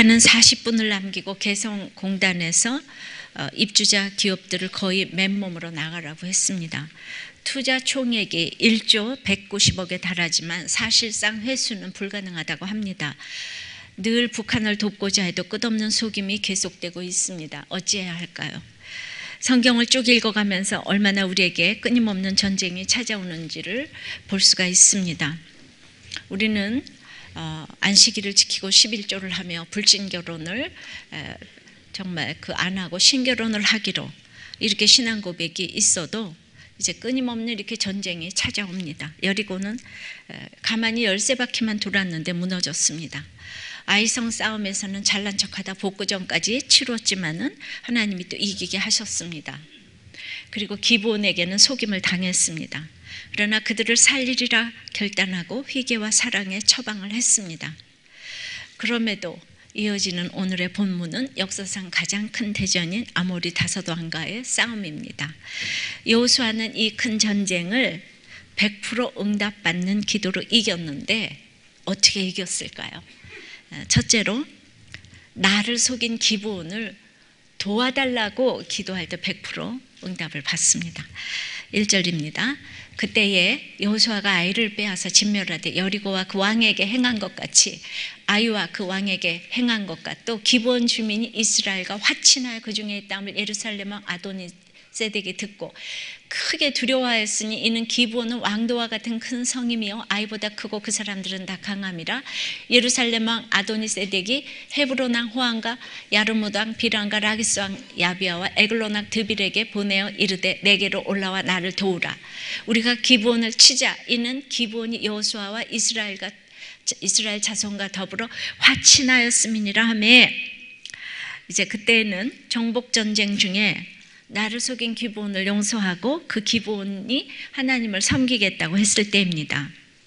북한은 40분을 남기고 개성공단에서 입주자 기업들을 거의 맨몸으로 나가라고 했습니다. 투자 총액이 1조 190억에 달하지만 사실상 회수는 불가능하다고 합니다. 늘 북한을 돕고자 해도 끝없는 속임이 계속되고 있습니다. 어찌해야 할까요? 성경을 쭉 읽어가면서 얼마나 우리에게 끊임없는 전쟁이 찾아오는지를 볼 수가 있습니다. 우리는 안식일을 지키고 11조를 하며 불신결혼을 정말 안 하고 신결혼을 하기로 이렇게 신앙 고백이 있어도 이제 끊임없는 이렇게 전쟁이 찾아옵니다. 여리고는 가만히 13바퀴만 돌았는데 무너졌습니다. 아이성 싸움에서는 잘난 척하다 복구전까지 치렀지만은 하나님이 또 이기게 하셨습니다. 그리고 기브온에게는 속임을 당했습니다. 그러나 그들을 살리리라 결단하고 회개와 사랑에 처방을 했습니다. 그럼에도 이어지는 오늘의 본문은 역사상 가장 큰 대전인 아모리 다섯 왕과의 싸움입니다. 여호수아는 이 큰 전쟁을 100% 응답받는 기도로 이겼는데 어떻게 이겼을까요? 첫째로 나를 속인 기브온을 도와달라고 기도할 때 100% 응답을 받습니다. 1절입니다. 그때에 여호수아가 아이를 빼앗아 진멸하되 여리고와 그 왕에게 행한 것 같이 아이와 그 왕에게 행한 것과 또 기브온 주민이 이스라엘과 화친하여 그 중에 있다함을 예루살렘 왕 아도니세덱이 듣고 크게 두려워하였으니 이는 기브온은 왕도와 같은 큰 성임이요 아이보다 크고 그 사람들은 다 강함이라. 예루살렘 왕 아도니세덱이 헤브론 왕 호함과 야르무드 왕 비람과 라기스 왕 야비아와 에글론 왕 드빌에게 보내어 이르되 내게로 올라와 나를 도우라. 우리가 기브온을 치자. 이는 기브온이 여호수아와 이스라엘 자손과 더불어 화친하였음이니라 하며, 이제 그때는 정복 전쟁 중에 나를 속인 기브온을 용서하고 그 기브온이 하나님을 섬기겠다고 했을 때입니다.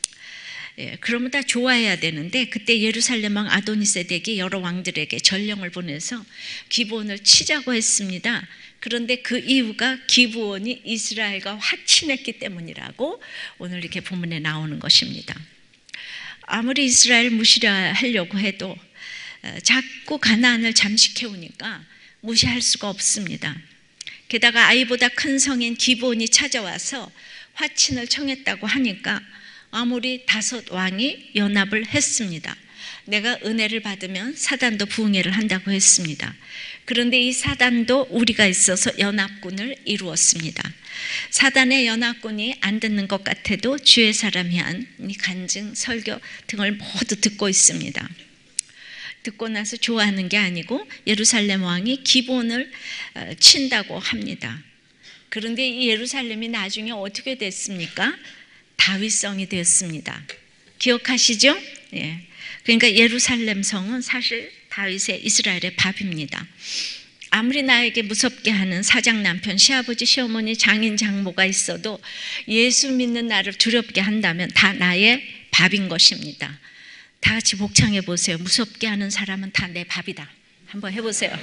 그러면 다 좋아해야 되는데 그때 예루살렘 왕 아도니세덱이 여러 왕들에게 전령을 보내서 기브온을 치자고 했습니다. 그런데 그 이유가 기브온이 이스라엘과 화친했기 때문이라고 오늘 이렇게 본문에 나오는 것입니다. 아무리 이스라엘 무시려 하려고 해도 자꾸 가나안을 잠식해오니까 무시할 수가 없습니다. 게다가 아이보다 큰 성인 기브온이 찾아와서 화친을 청했다고 하니까 아모리 다섯 왕이 연합을 했습니다. 내가 은혜를 받으면 사단도 부흥회를 한다고 했습니다. 그런데 이 사단도 우리가 있어서 연합군을 이루었습니다. 사단의 연합군이 안 듣는 것 같아도 주의 사람이 한 간증, 설교 등을 모두 듣고 있습니다. 듣고 나서 좋아하는 게 아니고 예루살렘 왕이 기브온을 친다고 합니다. 그런데 이 예루살렘이 나중에 어떻게 됐습니까? 다윗성이 되었습니다. 기억하시죠? 예. 그러니까 예루살렘 성은 사실 다윗의 이스라엘의 밥입니다. 아무리 나에게 무섭게 하는 사장 남편, 시아버지, 시어머니, 장인, 장모가 있어도 예수 믿는 나를 두렵게 한다면 다 나의 밥인 것입니다. 다 같이 복창해 보세요. 무섭게 하는 사람은 다 내 밥이다. 한번 해보세요.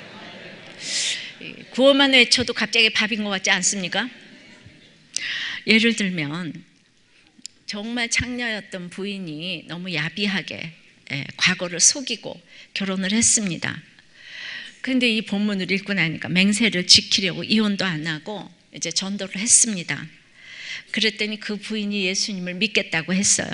구호만 외쳐도 갑자기 밥인 것 같지 않습니까? 예를 들면 정말 창녀였던 부인이 너무 야비하게 과거를 속이고 결혼을 했습니다. 그런데 이 본문을 읽고 나니까 맹세를 지키려고 이혼도 안 하고 이제 전도를 했습니다. 그랬더니 그 부인이 예수님을 믿겠다고 했어요.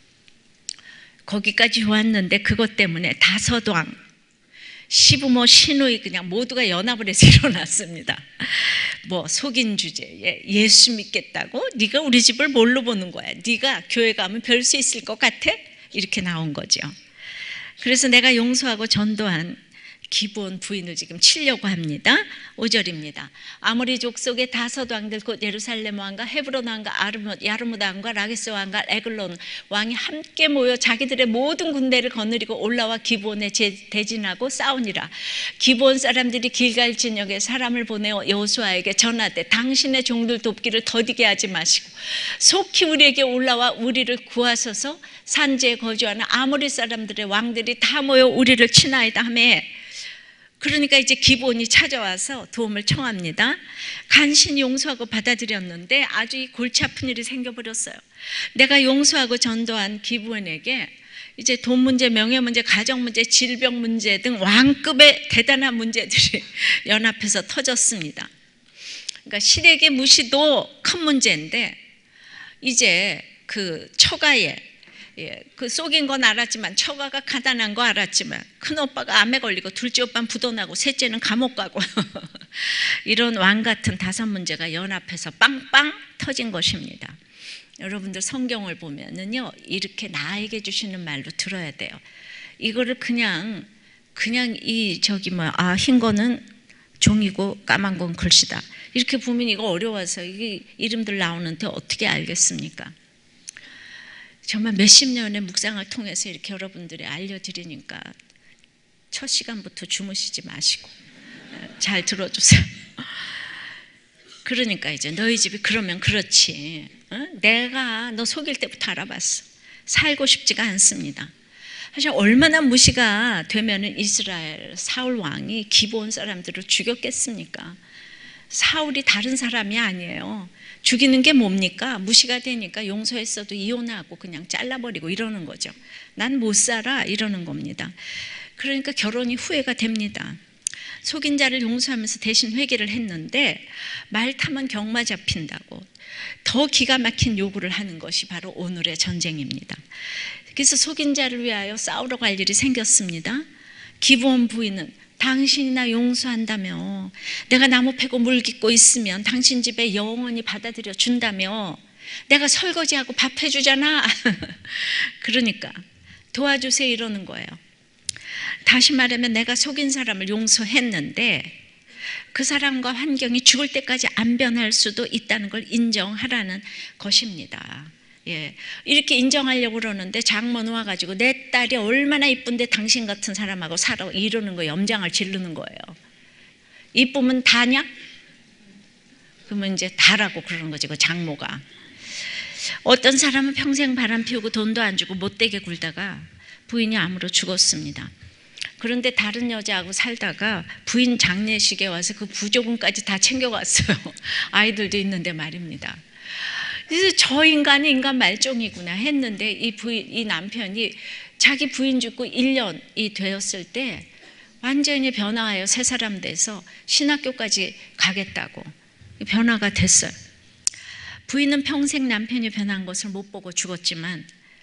거기까지 좋았는데 그것 때문에 다섯 왕, 시부모, 시누이 그냥 모두가 연합을 해서 일어났습니다. 뭐 속인 주제에 예수 믿겠다고? 네가 우리 집을 뭘로 보는 거야? 네가 교회 가면 별 수 있을 것 같아? 이렇게 나온 거죠. 그래서 내가 용서하고 전도한 기브온 부인을 지금 치려고 합니다. 5절입니다. 아모리 족속의 다섯 왕들 곧 예루살렘 왕과 헤브론 왕과 야르무드 왕과 라기스 왕과 에글론 왕이 함께 모여 자기들의 모든 군대를 거느리고 올라와 기브온에 대진하고 싸우니라. 기브온 사람들이 길갈 진영에 사람을 보내어 여호수아에게 전하되 당신의 종들 돕기를 더디게 하지 마시고 속히 우리에게 올라와 우리를 구하소서. 산지에 거주하는 아모리 사람들의 왕들이 다 모여 우리를 치나이다 하며, 그러니까 이제 기브온이 찾아와서 도움을 청합니다. 간신히 용서하고 받아들였는데 아주 이 골치 아픈 일이 생겨버렸어요. 내가 용서하고 전도한 기브온에게 이제 돈 문제, 명예 문제, 가정 문제, 질병 문제 등 왕급의 대단한 문제들이 연합해서 터졌습니다. 그러니까 시래기 무시도 큰 문제인데 이제 그 처가에 그 속인 건 알았지만 처가가 가난한 거 알았지만 큰 오빠가 암에 걸리고 둘째 오빠는 부도나고 셋째는 감옥 가고 이런 왕 같은 5문제가 연합해서 빵빵 터진 것입니다. 여러분들 성경을 보면은요 이렇게 나에게 주시는 말로 들어야 돼요. 이거를 그냥 이 흰 거는 종이고 까만 건 글씨다 이렇게 보면 이거 어려워서 이게 이름들 나오는데 어떻게 알겠습니까? 정말 몇십 년의 묵상을 통해서 이렇게 여러분들이 알려드리니까 첫 시간부터 주무시지 마시고 잘 들어주세요. 그러니까 이제 너희 집이 그러면 그렇지. 내가 너 속일 때부터 알아봤어. 살고 싶지가 않습니다. 사실 얼마나 무시가 되면은 이스라엘 사울 왕이 기브온 사람들을 죽였겠습니까? 사울이 다른 사람이 아니에요. 죽이는 게 뭡니까? 무시가 되니까 용서했어도 이혼하고 그냥 잘라버리고 이러는 거죠. 난 못 살아 이러는 겁니다. 그러니까 결혼이 후회가 됩니다. 속인 자를 용서하면서 대신 회개를 했는데 말 타면 경마 잡힌다고 더 기가 막힌 요구를 하는 것이 바로 오늘의 전쟁입니다. 그래서 속인 자를 위하여 싸우러 갈 일이 생겼습니다. 기브온 부인은 당신이 나 용서한다며 내가 나무 패고 물 깃고 있으면 당신 집에 영원히 받아들여 준다며 내가 설거지하고 밥 해주잖아. 그러니까 도와주세요 이러는 거예요. 다시 말하면 내가 속인 사람을 용서했는데 그 사람과 환경이 죽을 때까지 안 변할 수도 있다는 걸 인정하라는 것입니다. 예, 이렇게 인정하려고 그러는데 장모는 와가지고 내 딸이 얼마나 이쁜데 당신 같은 사람하고 살아 이러는 거예요. 염장을 지르는 거예요. 이쁘면 다냐? 그러면 이제 다라고 그러는 거지 그 장모가. 어떤 사람은 평생 바람 피우고 돈도 안 주고 못되게 굴다가 부인이 암으로 죽었습니다. 그런데 다른 여자하고 살다가 부인 장례식에 와서 그 부조금까지 다 챙겨갔어요. 아이들도 있는데 말입니다. 그래서 저 인간이 인간 말종이구나 했는데 이 남편이 자기 부인 죽고 1년이 되었을 때 완전히 변화하여 새 사람 돼서 신학교까지 가겠다고 변화가 됐어요. 부인은 평생 남편이 변한 것을 못 보고 죽었지만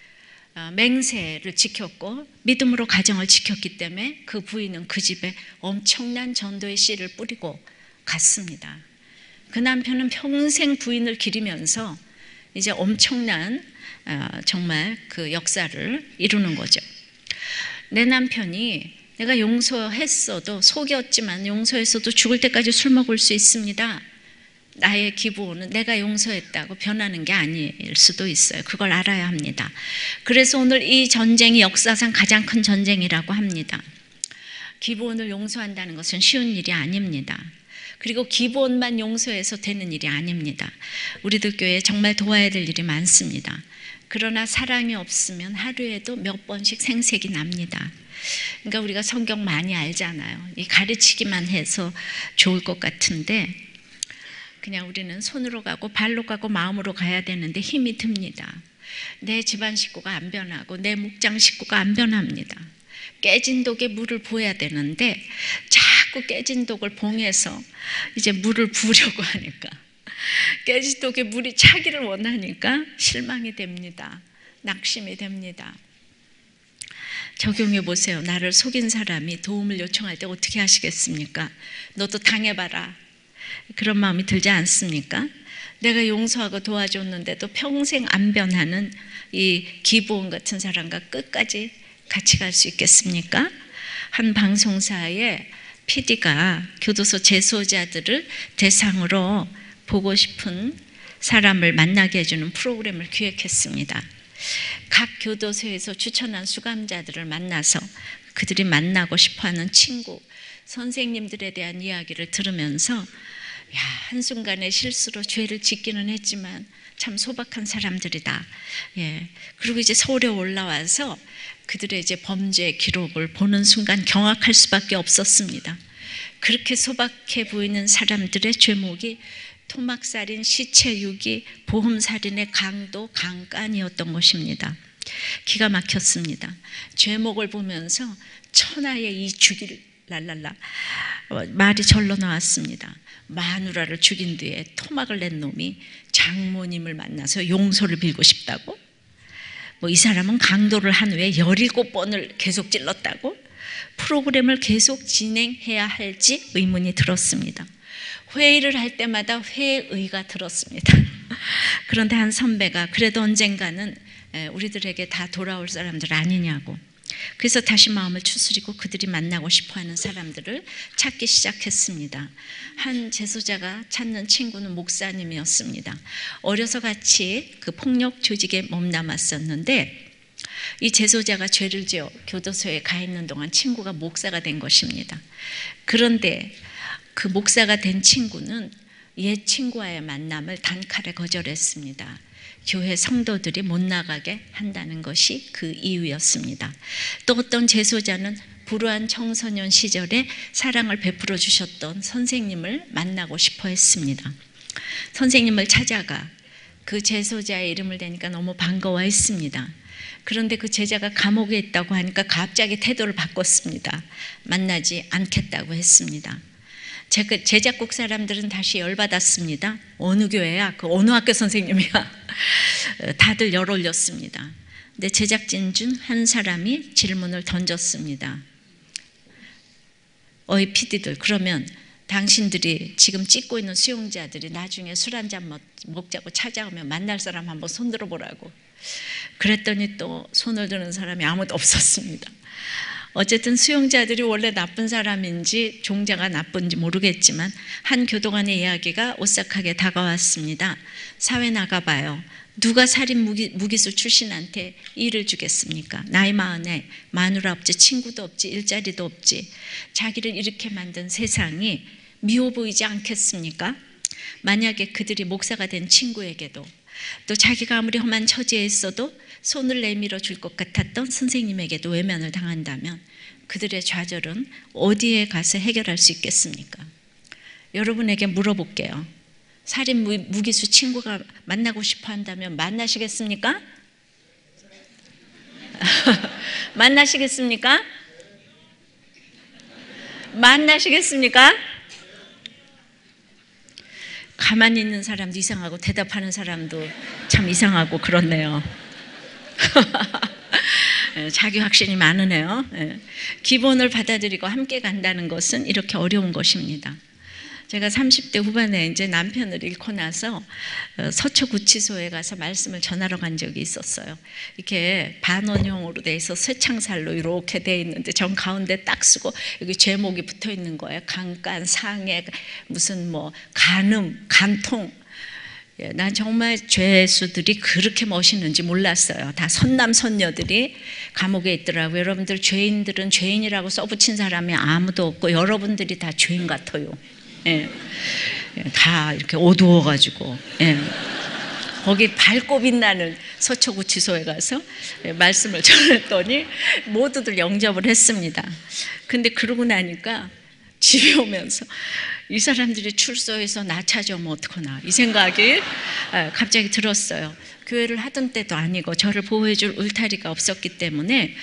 맹세를 지켰고 믿음으로 가정을 지켰기 때문에 그 부인은 그 집에 엄청난 전도의 씨를 뿌리고 갔습니다. 그 남편은 평생 부인을 기리면서 이제 엄청난 정말 그 역사를 이루는 거죠. 내 남편이 내가 용서했어도 속였지만 용서했어도 죽을 때까지 술 먹을 수 있습니다. 나의 기부는 내가 용서했다고 변하는 게 아닐 수도 있어요. 그걸 알아야 합니다. 그래서 오늘 이 전쟁이 역사상 가장 큰 전쟁이라고 합니다. 기부원을 용서한다는 것은 쉬운 일이 아닙니다. 그리고 기본만 용서해서 되는 일이 아닙니다. 우리들 교회에 정말 도와야 될 일이 많습니다. 그러나 사랑이 없으면 하루에도 몇 번씩 생색이 납니다. 그러니까 우리가 성경 많이 알잖아요. 이 가르치기만 해서 좋을 것 같은데 그냥 우리는 손으로 가고 발로 가고 마음으로 가야 되는데 힘이 듭니다. 내 집안 식구가 안 변하고 내 목장 식구가 안 변합니다. 깨진 독에 물을 부어야 되는데 자꾸 깨진 독을 봉해서 이제 물을 부으려고 하니까 깨진 독에 물이 차기를 원하니까 실망이 됩니다. 낙심이 됩니다. 적용해 보세요. 나를 속인 사람이 도움을 요청할 때 어떻게 하시겠습니까? 너도 당해봐라. 그런 마음이 들지 않습니까? 내가 용서하고 도와줬는데도 평생 안 변하는 이 기부원 같은 사람과 끝까지 같이 갈 수 있겠습니까? 한 방송사에 PD가 교도소 재소자들을 대상으로 보고 싶은 사람을 만나게 해주는 프로그램을 기획했습니다. 각 교도소에서 추천한 수감자들을 만나서 그들이 만나고 싶어하는 친구, 선생님들에 대한 이야기를 들으면서 한순간의 실수로 죄를 짓기는 했지만 참 소박한 사람들이다. 그리고 이제 서울에 올라와서 그들의 이제 범죄 기록을 보는 순간 경악할 수밖에 없었습니다. 그렇게 소박해 보이는 사람들의 죄목이 토막살인, 시체유기, 보험살인의 강도, 강간이었던 것입니다. 기가 막혔습니다. 제목을 보면서 천하의 이 죽일 랄랄라 말이 절로 나왔습니다. 마누라를 죽인 뒤에 토막을 낸 놈이 장모님을 만나서 용서를 빌고 싶다고? 뭐 이 사람은 강도를 한 후에 17번을 계속 찔렀다고? 프로그램을 계속 진행해야 할지 의문이 들었습니다. 회의를 할 때마다 회의가 들었습니다. 그런데 한 선배가 그래도 언젠가는 우리들에게 다 돌아올 사람들 아니냐고, 그래서 다시 마음을 추스리고 그들이 만나고 싶어하는 사람들을 찾기 시작했습니다. 한 재소자가 찾는 친구는 목사님이었습니다. 어려서 같이 그 폭력 조직에 몸담았었는데 이 재소자가 죄를 지어 교도소에 가 있는 동안 친구가 목사가 된 것입니다. 그런데 그 목사가 된 친구는 옛 친구와의 만남을 단칼에 거절했습니다. 교회 성도들이 못 나가게 한다는 것이 그 이유였습니다. 또 어떤 재소자는 불우한 청소년 시절에 사랑을 베풀어 주셨던 선생님을 만나고 싶어 했습니다. 선생님을 찾아가 그 재소자의 이름을 대니까 너무 반가워했습니다. 그런데 그 제자가 감옥에 있다고 하니까 갑자기 태도를 바꿨습니다. 만나지 않겠다고 했습니다. 제작국 사람들은 다시 열받았습니다. 어느 교회야? 그 어느 학교 선생님이야? 다들 열 올렸습니다. 근데 제작진 중 한 사람이 질문을 던졌습니다. 어이 PD들, 그러면 당신들이 지금 찍고 있는 수용자들이 나중에 술 한잔 먹자고 찾아오면 만날 사람 한번 손 들어보라고. 그랬더니 또 손을 드는 사람이 아무도 없었습니다. 어쨌든 수용자들이 원래 나쁜 사람인지 종자가 나쁜지 모르겠지만 한 교도관의 이야기가 오싹하게 다가왔습니다. 사회 나가봐요. 누가 살인 무기수 출신한테 일을 주겠습니까? 나이 마흔에 마누라 없지, 친구도 없지, 일자리도 없지. 자기를 이렇게 만든 세상이 미워 보이지 않겠습니까? 만약에 그들이 목사가 된 친구에게도, 또 자기가 아무리 험한 처지에 있어도 손을 내밀어 줄 것 같았던 선생님에게도 외면을 당한다면 그들의 좌절은 어디에 가서 해결할 수 있겠습니까? 여러분에게 물어볼게요. 살인 무기수 친구가 만나고 싶어 한다면 만나시겠습니까? 만나시겠습니까? 만나시겠습니까? 가만히 있는 사람도 이상하고 대답하는 사람도 참 이상하고 그렇네요. 자기 확신이 많으네요. 기본을 받아들이고 함께 간다는 것은 이렇게 어려운 것입니다. 제가 30대 후반에 이제 남편을 잃고 나서 서초구치소에 가서 말씀을 전하러 간 적이 있었어요. 이렇게 반원형으로 돼 있어 쇠창살로 이렇게 돼 있는데 전 가운데 딱 쓰고 여기 제목이 붙어 있는 거예요. 강간, 상해, 무슨 뭐 간음, 간통. 난 정말 죄수들이 그렇게 멋있는지 몰랐어요. 다 선남 선녀들이 감옥에 있더라고요. 여러분들, 죄인들은 죄인이라고 써붙인 사람이 아무도 없고 여러분들이 다 죄인 같아요. 예. 다 이렇게 어두워가지고, 예. 거기 밝고 빛나는 서초구치소에 가서 말씀을 전했더니 모두들 영접을 했습니다. 근데 그러고 나니까 집에 오면서 이 사람들이 출소해서 나 찾아오면 어떡하나 이 생각이 갑자기 들었어요. 교회를 하던 때도 아니고 저를 보호해줄 울타리가 없었기 때문에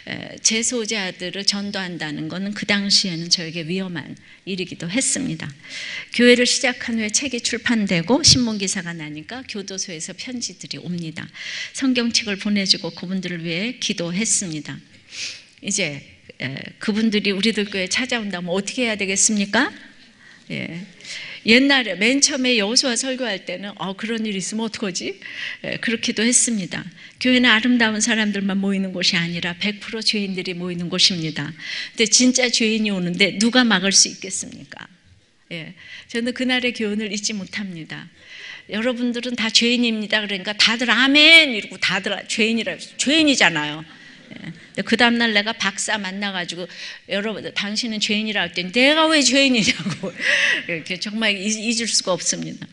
재소자들을 전도한다는 것은 그 당시에는 저에게 위험한 일이기도 했습니다. 교회를 시작한 후에 책이 출판되고 신문기사가 나니까 교도소에서 편지들이 옵니다. 성경책을 보내주고 그분들을 위해 기도했습니다. 이제 그분들이 우리들 교회에 찾아온다면 어떻게 해야 되겠습니까? 예. 옛날에 맨 처음에 여호수아 설교할 때는 그런 일이 있으면 어떡하지? 그렇기도 했습니다. 교회는 아름다운 사람들만 모이는 곳이 아니라 100% 죄인들이 모이는 곳입니다. 근데 진짜 죄인이 오는데 누가 막을 수 있겠습니까? 예. 저는 그날의 교훈을 잊지 못합니다. 여러분들은 다 죄인입니다. 그러니까 다들 아멘 이러고 다들 죄인이잖아요. 그 다음날 내가 박사 만나가지고 여러분 당신은 죄인이라 할 때 내가 왜 죄인이냐고 정말 잊을 수가 없습니다.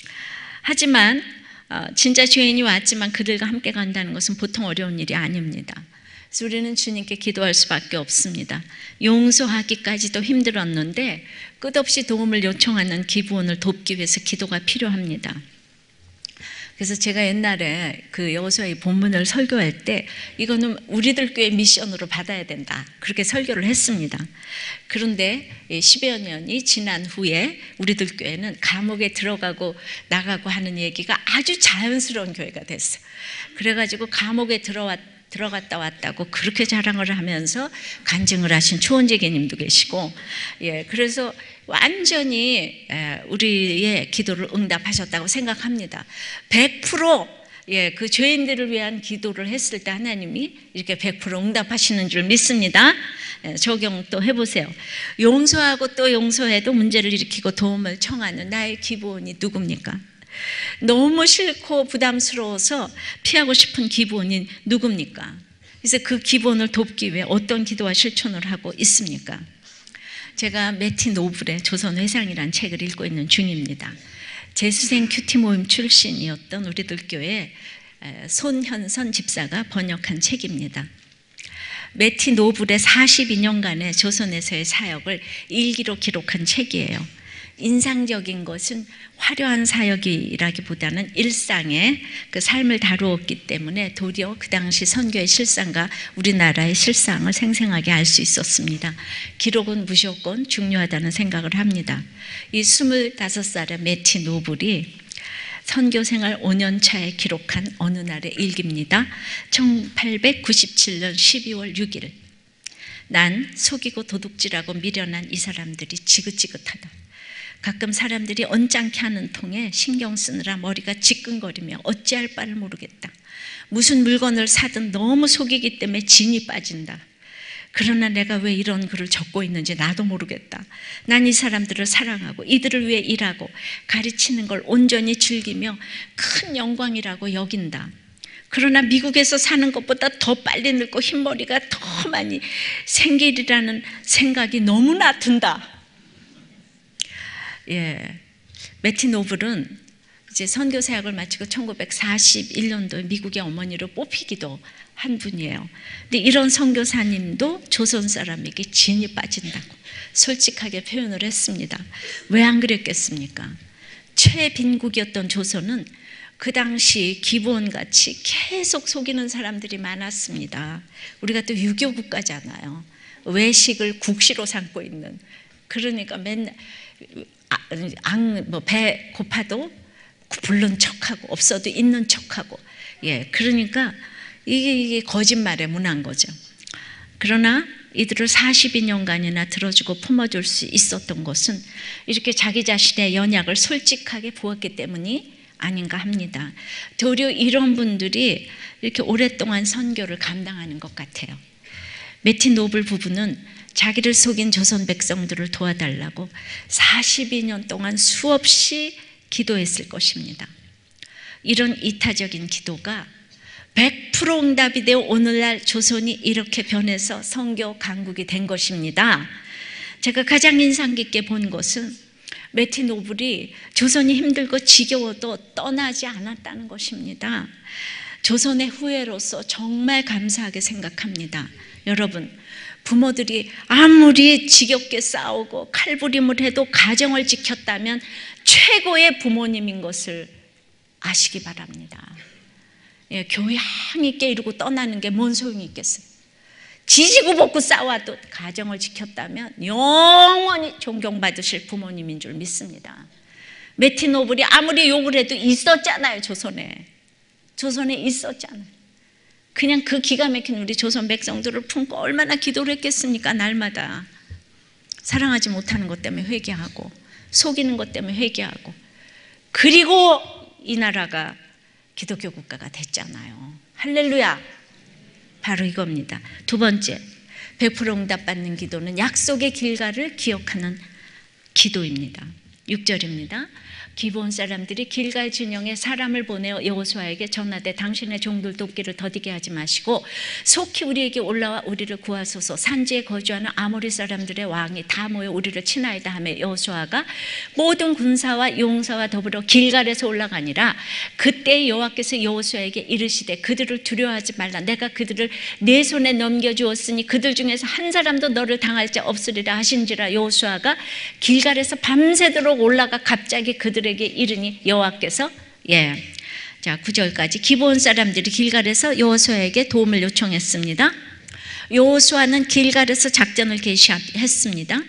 하지만 진짜 죄인이 왔지만 그들과 함께 간다는 것은 보통 어려운 일이 아닙니다. 그래서 우리는 주님께 기도할 수밖에 없습니다. 용서하기까지도 힘들었는데 끝없이 도움을 요청하는 기부원을 돕기 위해서 기도가 필요합니다. 그래서 제가 옛날에 그 여호수아의 본문을 설교할 때 이거는 우리들 교회 미션으로 받아야 된다, 그렇게 설교를 했습니다. 그런데 10여 년이 지난 후에 우리들 교회는 감옥에 들어가고 나가고 하는 얘기가 아주 자연스러운 교회가 됐어요. 그래가지고 감옥에 들어갔다 왔다고 그렇게 자랑을 하면서 간증을 하신 초원재계님도 계시고, 그래서 완전히 우리의 기도를 응답하셨다고 생각합니다. 100% 그 죄인들을 위한 기도를 했을 때 하나님이 이렇게 100% 응답하시는 줄 믿습니다. 적용 또 해보세요. 용서하고 또 용서해도 문제를 일으키고 도움을 청하는 나의 기부원이 누굽니까? 너무 싫고 부담스러워서 피하고 싶은 기부원이 누굽니까? 그래서 그 기부원을 돕기 위해 어떤 기도와 실천을 하고 있습니까? 제가 매티 노블의 조선회상이라는 책을 읽고 있는 중입니다. 재수생 큐티 모임 출신이었던 우리들 교회 손현선 집사가 번역한 책입니다. 매티 노블의 42년간의 조선에서의 사역을 일기로 기록한 책이에요. 인상적인 것은 화려한 사역이라기보다는 일상의 그 삶을 다루었기 때문에 도리어 그 당시 선교의 실상과 우리나라의 실상을 생생하게 알 수 있었습니다. 기록은 무조건 중요하다는 생각을 합니다. 이 25살의 매티 노블이 선교 생활 5년 차에 기록한 어느 날의 일기입니다. 1897년 12월 6일. 난 속이고 도둑질하고 미련한 이 사람들이 지긋지긋하다. 가끔 사람들이 언짢게 하는 통에 신경 쓰느라 머리가 지끈거리며 어찌할 바를 모르겠다. 무슨 물건을 사든 너무 속이기 때문에 진이 빠진다. 그러나 내가 왜 이런 글을 적고 있는지 나도 모르겠다. 난 이 사람들을 사랑하고 이들을 위해 일하고 가르치는 걸 온전히 즐기며 큰 영광이라고 여긴다. 그러나 미국에서 사는 것보다 더 빨리 늙고 흰머리가 더 많이 생기리라는 생각이 너무나 든다. 매티 노블은 이제 선교 사역을 마치고 1941년도에 미국의 어머니로 뽑히기도 한 분이에요. 근데 이런 선교사님도 조선 사람에게 진이 빠진다고 솔직하게 표현을 했습니다. 왜 안 그랬겠습니까? 최빈국이었던 조선은 그 당시 기본같이 계속 속이는 사람들이 많았습니다. 우리가 또 유교 국가잖아요. 외식을 국시로 삼고 있는, 그러니까 맨날 배 고파도 부른 척하고 없어도 있는 척하고, 그러니까 이게 거짓말의 문화인 거죠. 그러나 이들을 42년간이나 들어주고 품어줄 수 있었던 것은 이렇게 자기 자신의 연약을 솔직하게 보았기 때문이 아닌가 합니다. 도리어 이런 분들이 이렇게 오랫동안 선교를 감당하는 것 같아요. 매티 노블 부부는 자기를 속인 조선 백성들을 도와달라고 42년 동안 수없이 기도했을 것입니다. 이런 이타적인 기도가 100% 응답이 되어 오늘날 조선이 이렇게 변해서 선교 강국이 된 것입니다. 제가 가장 인상 깊게 본 것은 매티 노블이 조선이 힘들고 지겨워도 떠나지 않았다는 것입니다. 조선의 후예로서 정말 감사하게 생각합니다. 여러분, 부모들이 아무리 지겹게 싸우고 칼부림을 해도 가정을 지켰다면 최고의 부모님인 것을 아시기 바랍니다. 교양 있게 이루고 떠나는 게 뭔 소용이 있겠어요? 지지고 볶고 싸워도 가정을 지켰다면 영원히 존경받으실 부모님인 줄 믿습니다. 매티 노블이 아무리 욕을 해도 있었잖아요. 조선에 있었잖아요. 그냥 그 기가 막힌 우리 조선 백성들을 품고 얼마나 기도를 했겠습니까? 날마다 사랑하지 못하는 것 때문에 회개하고 속이는 것 때문에 회개하고, 그리고 이 나라가 기독교 국가가 됐잖아요. 할렐루야. 바로 이겁니다. 두 번째, 100% 응답받는 기도는 약속의 길가를 기억하는 기도입니다. 6절입니다. 기브온 사람들이 길갈 진영에 사람을 보내어 여호수아에게 전하되 당신의 종들 돕기를 더디게 하지 마시고 속히 우리에게 올라와 우리를 구하소서. 산지에 거주하는 아모리 사람들의 왕이 다 모여 우리를 치나이다 하며 여호수아가 모든 군사와 용사와 더불어 길갈에서 올라가니라. 그때 여호와께서 여호수아에게 이르시되 그들을 두려워하지 말라. 내가 그들을 내 손에 넘겨주었으니 그들 중에서 한 사람도 너를 당할 자 없으리라 하신지라. 여호수아가 길갈에서 밤새도록 올라가 갑자기 그들에게 이르니 여호와께서 자, 9절까지. 기브온 사람들이 길갈에서 여호수아에게 도움을 요청했습니다. 여호수아는 길갈에서 작전을 개시했습니다.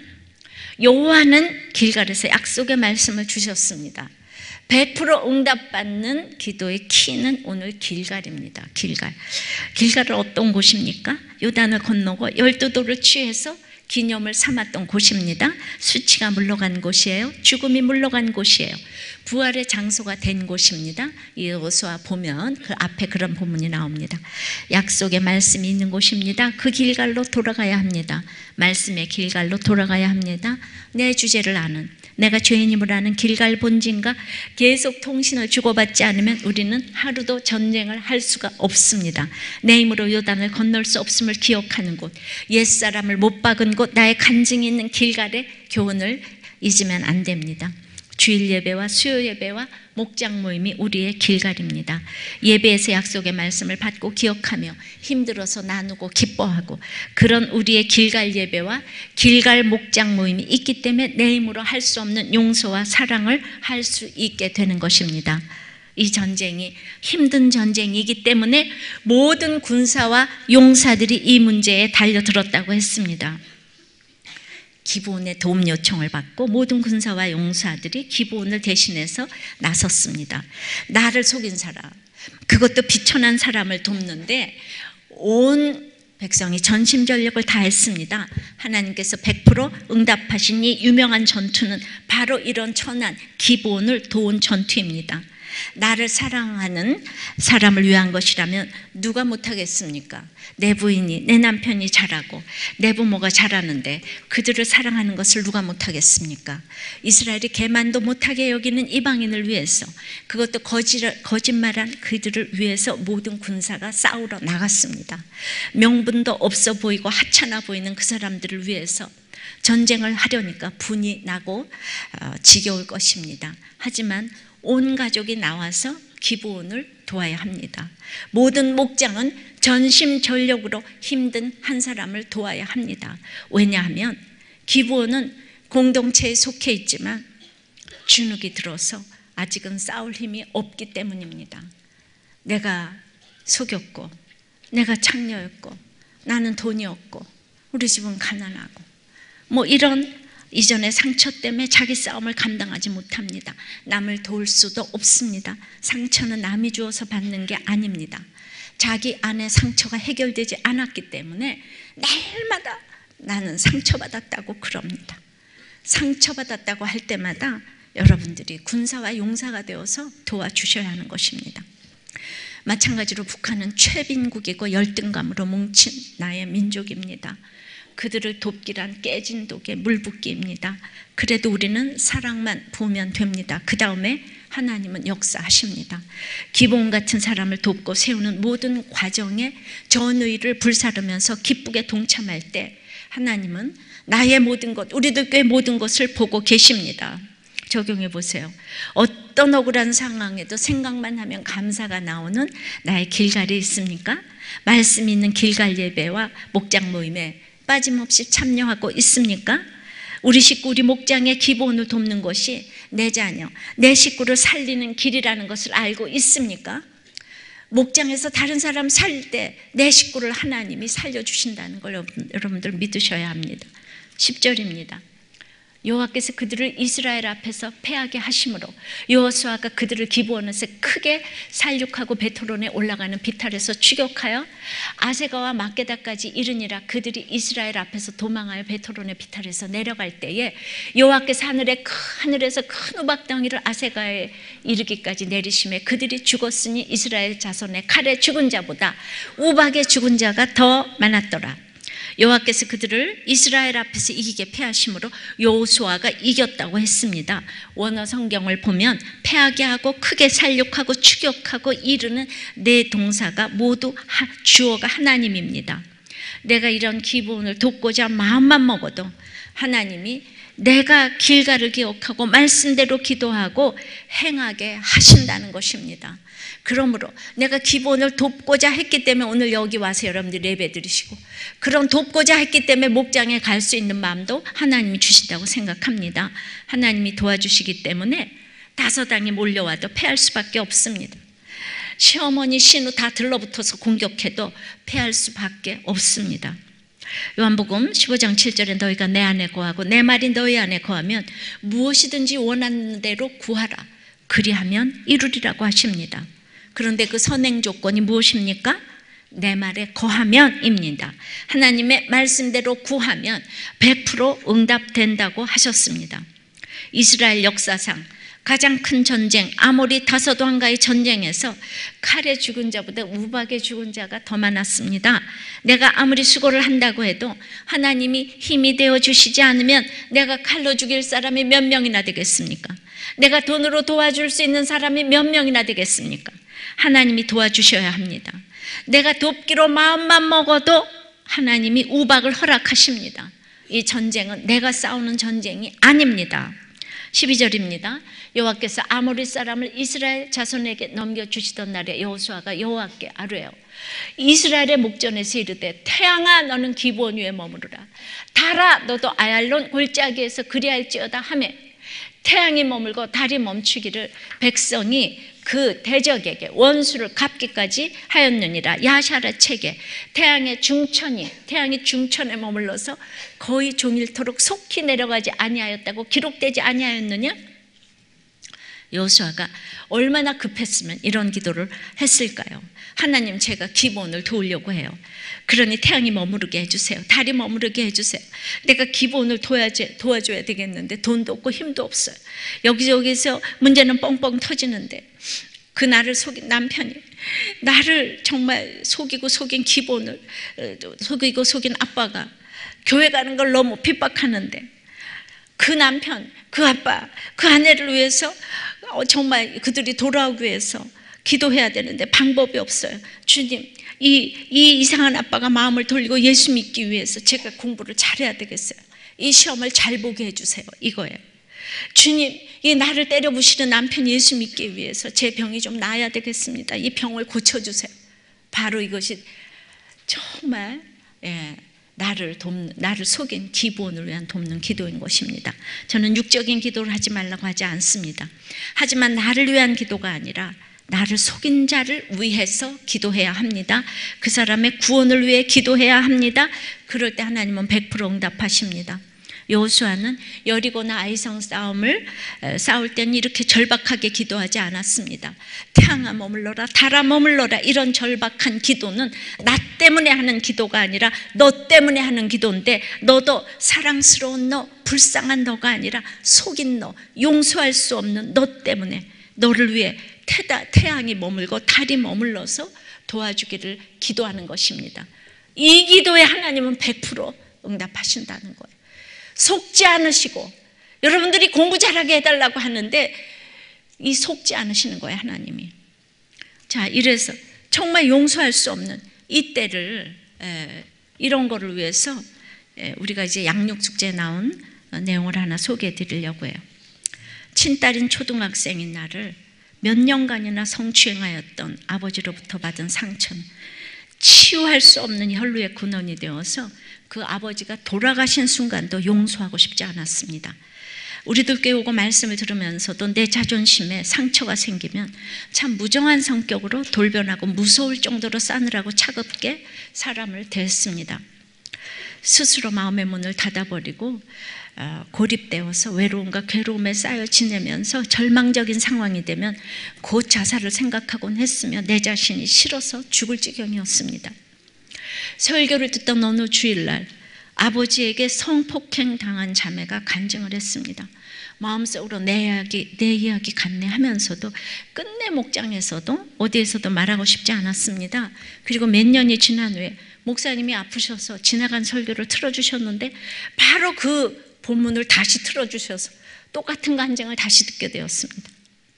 여호와는 길갈에서 약속의 말씀을 주셨습니다. 100% 응답받는 기도의 키는 오늘 길갈입니다. 길갈은 어떤 곳입니까? 요단을 건너고 12도를 취해서 기념을 삼았던 곳입니다. 수치가 물러간 곳이에요. 죽음이 물러간 곳이에요. 부활의 장소가 된 곳입니다. 여호수아 보면 그 앞에 그런 본문이 나옵니다. 약속의 말씀이 있는 곳입니다. 그 길갈로 돌아가야 합니다. 말씀의 길갈로 돌아가야 합니다. 내 주제를 아는, 내가 죄인임을 아는 길갈 본진과 계속 통신을 주고받지 않으면 우리는 하루도 전쟁을 할 수가 없습니다. 내 힘으로 요단을 건널 수 없음을 기억하는 곳, 옛사람을 못 박은 곳, 나의 간증이 있는 길갈의 교훈을 잊으면 안 됩니다. 주일 예배와 수요 예배와 목장 모임이 우리의 길갈입니다. 예배에서 약속의 말씀을 받고 기억하며 힘들어서 나누고 기뻐하고, 그런 우리의 길갈 예배와 길갈 목장 모임이 있기 때문에 내 힘으로 할 수 없는 용서와 사랑을 할 수 있게 되는 것입니다. 이 전쟁이 힘든 전쟁이기 때문에 모든 군사와 용사들이 이 문제에 달려들었다고 했습니다. 기브온의 도움 요청을 받고 모든 군사와 용사들이 기브온을 대신해서 나섰습니다. 나를 속인 사람, 그것도 비천한 사람을 돕는데 온 백성이 전심전력을 다했습니다. 하나님께서 100% 응답하신 이 유명한 전투는 바로 이런 천한 기브온을 도운 전투입니다. 나를 사랑하는 사람을 위한 것이라면 누가 못하겠습니까? 내 부인이, 내 남편이 잘하고 내 부모가 잘하는데 그들을 사랑하는 것을 누가 못하겠습니까? 이스라엘이 개만도 못하게 여기는 이방인을 위해서, 그것도 거짓말한 그들을 위해서 모든 군사가 싸우러 나갔습니다. 명분도 없어 보이고 하찮아 보이는 그 사람들을 위해서 전쟁을 하려니까 분이 나고 지겨울 것입니다. 하지만 온 가족이 나와서 기브온을 도와야 합니다. 모든 목장은 전심전력으로 힘든 한 사람을 도와야 합니다. 왜냐하면 기브온은 공동체에 속해 있지만 주눅이 들어서 아직은 싸울 힘이 없기 때문입니다. 내가 속였고, 내가 창녀였고, 나는 돈이 없고, 우리 집은 가난하고, 뭐 이런 이전의 상처 때문에 자기 싸움을 감당하지 못합니다. 남을 도울 수도 없습니다. 상처는 남이 주어서 받는 게 아닙니다. 자기 안에 상처가 해결되지 않았기 때문에 날마다 나는 상처받았다고 그럽니다. 상처받았다고 할 때마다 여러분들이 군사와 용사가 되어서 도와주셔야 하는 것입니다. 마찬가지로 북한은 최빈국이고 열등감으로 뭉친 나의 민족입니다. 그들을 돕기란 깨진 독에 물 붓기입니다. 그래도 우리는 사랑만 보면 됩니다. 그 다음에 하나님은 역사하십니다. 기브온 같은 사람을 돕고 세우는 모든 과정에 전의를 불사르면서 기쁘게 동참할 때 하나님은 나의 모든 것, 우리들 교회 모든 것을 보고 계십니다. 적용해 보세요. 어떤 억울한 상황에도 생각만 하면 감사가 나오는 나의 길갈이 있습니까? 말씀 있는 길갈 예배와 목장 모임에 빠짐없이 참여하고 있습니까? 우리 식구, 우리 목장의 기브온을 돕는 것이 내 자녀, 내 식구를 살리는 길이라는 것을 알고 있습니까? 목장에서 다른 사람 살릴 때 내 식구를 하나님이 살려주신다는 걸 여러분들 믿으셔야 합니다. 10절입니다. 여호와께서 그들을 이스라엘 앞에서 패하게 하심으로 여호수아가 그들을 기브온에서 크게 살육하고 베토론에 올라가는 비탈에서 추격하여 아세가와 막게다까지 이르니라. 그들이 이스라엘 앞에서 도망하여 베토론의 비탈에서 내려갈 때에 여호와께서 하늘에서 큰 우박덩이를 아세가에 이르기까지 내리심에 그들이 죽었으니 이스라엘 자손의 칼에 죽은 자보다 우박에 죽은 자가 더 많았더라. 여호와께서 그들을 이스라엘 앞에서 이기게 패하심으로 여호수아가 이겼다고 했습니다. 원어 성경을 보면 패하게 하고 크게 살육하고 추격하고 이르는 네 동사가 모두 주어가 하나님입니다. 내가 이런 기브온을 돕고자 마음만 먹어도 하나님이 내가 길갈을 기억하고 말씀대로 기도하고 행하게 하신다는 것입니다. 그러므로 내가 기브온을 돕고자 했기 때문에 오늘 여기 와서 여러분들 예배 드리시고, 그런 돕고자 했기 때문에 목장에 갈 수 있는 마음도 하나님이 주신다고 생각합니다. 하나님이 도와주시기 때문에 다소당이 몰려와도 패할 수밖에 없습니다. 시어머니, 신우 다 들러붙어서 공격해도 패할 수밖에 없습니다. 요한복음 15장 7절에 너희가 내 안에 거하고 내 말이 너희 안에 거하면 무엇이든지 원하는 대로 구하라. 그리하면 이루리라고 하십니다. 그런데 그 선행 조건이 무엇입니까? 내 말에 거하면입니다. 하나님의 말씀대로 구하면 100% 응답된다고 하셨습니다. 이스라엘 역사상 가장 큰 전쟁, 아모리 다섯 왕가의 전쟁에서 칼에 죽은 자보다 우박에 죽은 자가 더 많았습니다. 내가 아무리 수고를 한다고 해도 하나님이 힘이 되어 주시지 않으면 내가 칼로 죽일 사람이 몇 명이나 되겠습니까? 내가 돈으로 도와줄 수 있는 사람이 몇 명이나 되겠습니까? 하나님이 도와주셔야 합니다. 내가 돕기로 마음만 먹어도 하나님이 우박을 허락하십니다. 이 전쟁은 내가 싸우는 전쟁이 아닙니다. 12절입니다. 여호와께서 아모리 사람을 이스라엘 자손에게 넘겨주시던 날에 여호수아가 여호와께 아뢰어 이스라엘의 목전에서 이르되 태양아 너는 기브온 위에 머무르라. 달아 너도 아얄론 골짜기에서 그리할지어다 하매 태양이 머물고 달이 멈추기를 백성이 그 대적에게 원수를 갚기까지 하였느니라. 야샤라 책에 태양이 중천에 머물러서 거의 종일토록 속히 내려가지 아니하였다고 기록되지 아니하였느냐? 여호수아가 얼마나 급했으면 이런 기도를 했을까요? 하나님, 제가 기브온을 도우려고 해요. 그러니 태양이 머무르게 해주세요. 달이 머무르게 해주세요. 내가 기브온을 도와줘야 되겠는데 돈도 없고 힘도 없어요. 여기저기서 문제는 뻥뻥 터지는데 그 나를 속인 남편이 나를 정말 속인 기브온을 속이고 속인 아빠가 교회 가는 걸 너무 핍박하는데 그 남편, 그 아빠, 그 아내를 위해서 정말 그들이 돌아오기 위해서 기도해야 되는데 방법이 없어요. 주님, 이 이상한 아빠가 마음을 돌리고 예수 믿기 위해서 제가 공부를 잘해야 되겠어요. 이 시험을 잘 보게 해주세요. 이거예요. 주님, 이 나를 때려부시는 남편 예수 믿기 위해서 제 병이 좀 나아야 되겠습니다. 이 병을 고쳐주세요. 바로 이것이 정말 나를 속인 기브온을 위한 돕는 기도인 것입니다. 저는 육적인 기도를 하지 말라고 하지 않습니다. 하지만 나를 위한 기도가 아니라 나를 속인 자를 위해서 기도해야 합니다. 그 사람의 구원을 위해 기도해야 합니다. 그럴 때 하나님은 100% 응답하십니다. 여호수아는 여리고나 아이성 싸울 때는 이렇게 절박하게 기도하지 않았습니다. 태양아 머물러라, 달아 머물러라, 이런 절박한 기도는 나 때문에 하는 기도가 아니라 너 때문에 하는 기도인데, 너도 사랑스러운 너, 불쌍한 너가 아니라 속인 너, 용서할 수 없는 너 때문에 너를 위해 태양이 머물고 달이 머물러서 도와주기를 기도하는 것입니다. 이 기도에 하나님은 100% 응답하신다는 거예요. 속지 않으시고, 여러분들이 공부 잘하게 해달라고 하는데 이 속지 않으시는 거예요, 하나님이. 자, 이래서 정말 용서할 수 없는 이 때를, 이런 거를 위해서 우리가 이제 양육숙제에 나온 내용을 하나 소개해 드리려고 해요. 친딸인 초등학생인 나를 몇 년간이나 성추행하였던 아버지로부터 받은 상처는 치유할 수 없는 혈루의 근원이 되어서 그 아버지가 돌아가신 순간도 용서하고 싶지 않았습니다. 우리들 교회 오고 말씀을 들으면서도 내 자존심에 상처가 생기면 참 무정한 성격으로 돌변하고 무서울 정도로 싸늘하고 차갑게 사람을 대했습니다. 스스로 마음의 문을 닫아버리고 고립되어서 외로움과 괴로움에 쌓여 지내면서 절망적인 상황이 되면 곧 자살을 생각하곤 했으며 내 자신이 싫어서 죽을 지경이었습니다. 설교를 듣던 어느 주일날 아버지에게 성폭행 당한 자매가 간증을 했습니다. 마음속으로 내 이야기 같네 하면서도 끝내 목장에서도 어디에서도 말하고 싶지 않았습니다. 그리고 몇 년이 지난 후에 목사님이 아프셔서 지나간 설교를 틀어주셨는데 바로 그 본문을 다시 틀어주셔서 똑같은 간증을 다시 듣게 되었습니다.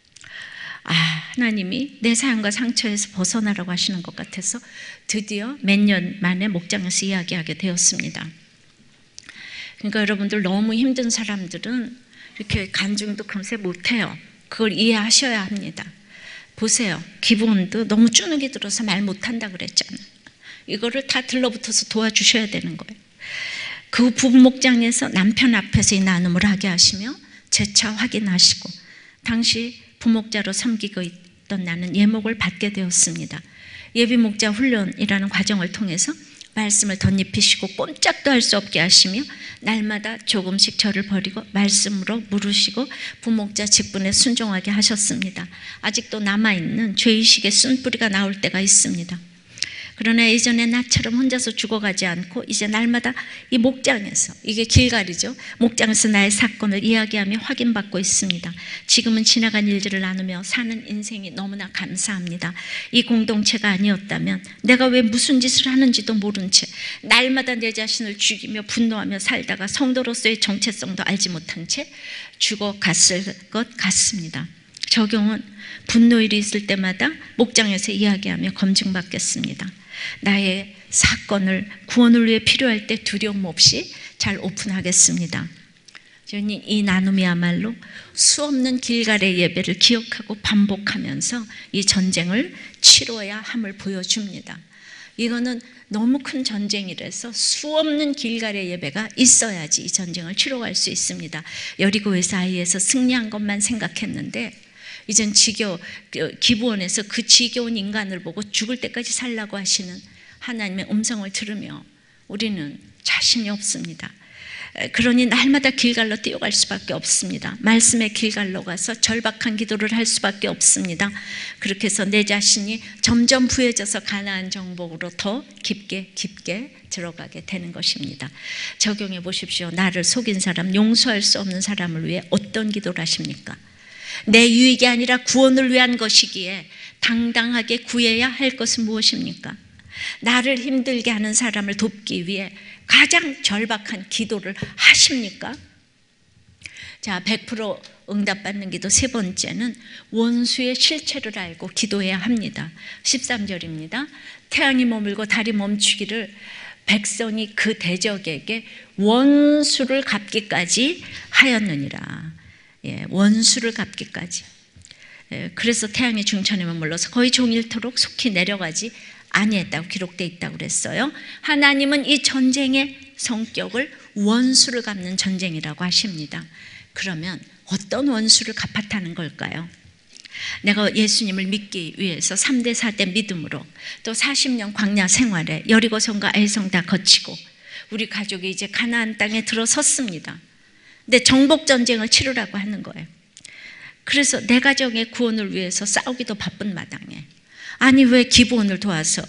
하나님이 내 사연과 상처에서 벗어나라고 하시는 것 같아서 드디어 몇 년 만에 목장에서 이야기하게 되었습니다. 그러니까 여러분들, 너무 힘든 사람들은 이렇게 간증도 금세 못해요. 그걸 이해하셔야 합니다. 보세요, 기브온도 너무 쭈눅이 들어서 말 못한다 그랬잖아요. 이거를 다 들러붙어서 도와주셔야 되는 거예요. 그 부목장에서 남편 앞에서 이 나눔을 하게 하시며 재차 확인하시고, 당시 부목자로 섬기고 없던 나는 예목을 받게 되었습니다. 예비 목자 훈련이라는 과정을 통해서 말씀을 덧입히시고 꼼짝도 할 수 없게 하시며 날마다 조금씩 저를 버리고 말씀으로 물으시고 부목자 직분에 순종하게 하셨습니다. 아직도 남아있는 죄의식의 쓴뿌리가 나올 때가 있습니다. 그러나 예전에 나처럼 혼자서 죽어가지 않고 이제 날마다 이 목장에서, 이게 길갈이죠, 목장에서 나의 사건을 이야기하며 확인받고 있습니다. 지금은 지나간 일들을 나누며 사는 인생이 너무나 감사합니다. 이 공동체가 아니었다면 내가 왜 무슨 짓을 하는지도 모른 채 날마다 내 자신을 죽이며 분노하며 살다가 성도로서의 정체성도 알지 못한 채 죽어갔을 것 같습니다. 적용은 분노일이 있을 때마다 목장에서 이야기하며 검증받겠습니다. 나의 사건을, 구원을 위해 필요할 때 두려움 없이 잘 오픈하겠습니다. 이 나눔이야말로 수없는 길갈의 예배를 기억하고 반복하면서 이 전쟁을 치러야 함을 보여줍니다. 이거는 너무 큰 전쟁이라서 수없는 길갈의 예배가 있어야지 이 전쟁을 치러갈 수 있습니다. 여리고에서 아이에서 승리한 것만 생각했는데 이젠 기브온에서 그 지겨운 인간을 보고 죽을 때까지 살라고 하시는 하나님의 음성을 들으며 우리는 자신이 없습니다. 그러니 날마다 길갈로 뛰어갈 수밖에 없습니다. 말씀의 길갈로 가서 절박한 기도를 할 수밖에 없습니다. 그렇게 해서 내 자신이 점점 부해져서 가나안 정복으로 더 깊게 들어가게 되는 것입니다. 적용해 보십시오. 나를 속인 사람, 용서할 수 없는 사람을 위해 어떤 기도를 하십니까? 내 유익이 아니라 구원을 위한 것이기에 당당하게 구해야 할 것은 무엇입니까? 나를 힘들게 하는 사람을 돕기 위해 가장 절박한 기도를 하십니까? 자, 100% 응답받는 기도 세 번째는 원수의 실체를 알고 기도해야 합니다. 13절입니다. 태양이 머물고 달이 멈추기를 백성이 그 대적에게 원수를 갚기까지 하였느니라. 원수를 갚기까지. 그래서 태양이 중천에 머물러서 거의 종일토록 속히 내려가지 아니했다고 기록되어 있다고 그랬어요. 하나님은 이 전쟁의 성격을 원수를 갚는 전쟁이라고 하십니다. 그러면 어떤 원수를 갚았다는 걸까요? 내가 예수님을 믿기 위해서 3대 4대 믿음으로 또 40년 광야 생활에 여리고성과 아이성 다 거치고 우리 가족이 이제 가나안 땅에 들어섰습니다. 근데 정복전쟁을 치르라고 하는 거예요. 그래서 내 가정의 구원을 위해서 싸우기도 바쁜 마당에 아니 왜 기브온을 도와서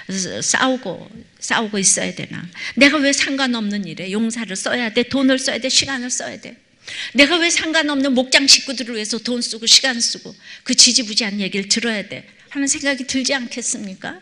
싸우고 있어야 되나? 내가 왜 상관없는 일에 용사를 써야 돼? 돈을 써야 돼? 시간을 써야 돼? 내가 왜 상관없는 목장 식구들을 위해서 돈 쓰고 시간 쓰고 그 지지부지한 얘기를 들어야 돼? 하는 생각이 들지 않겠습니까?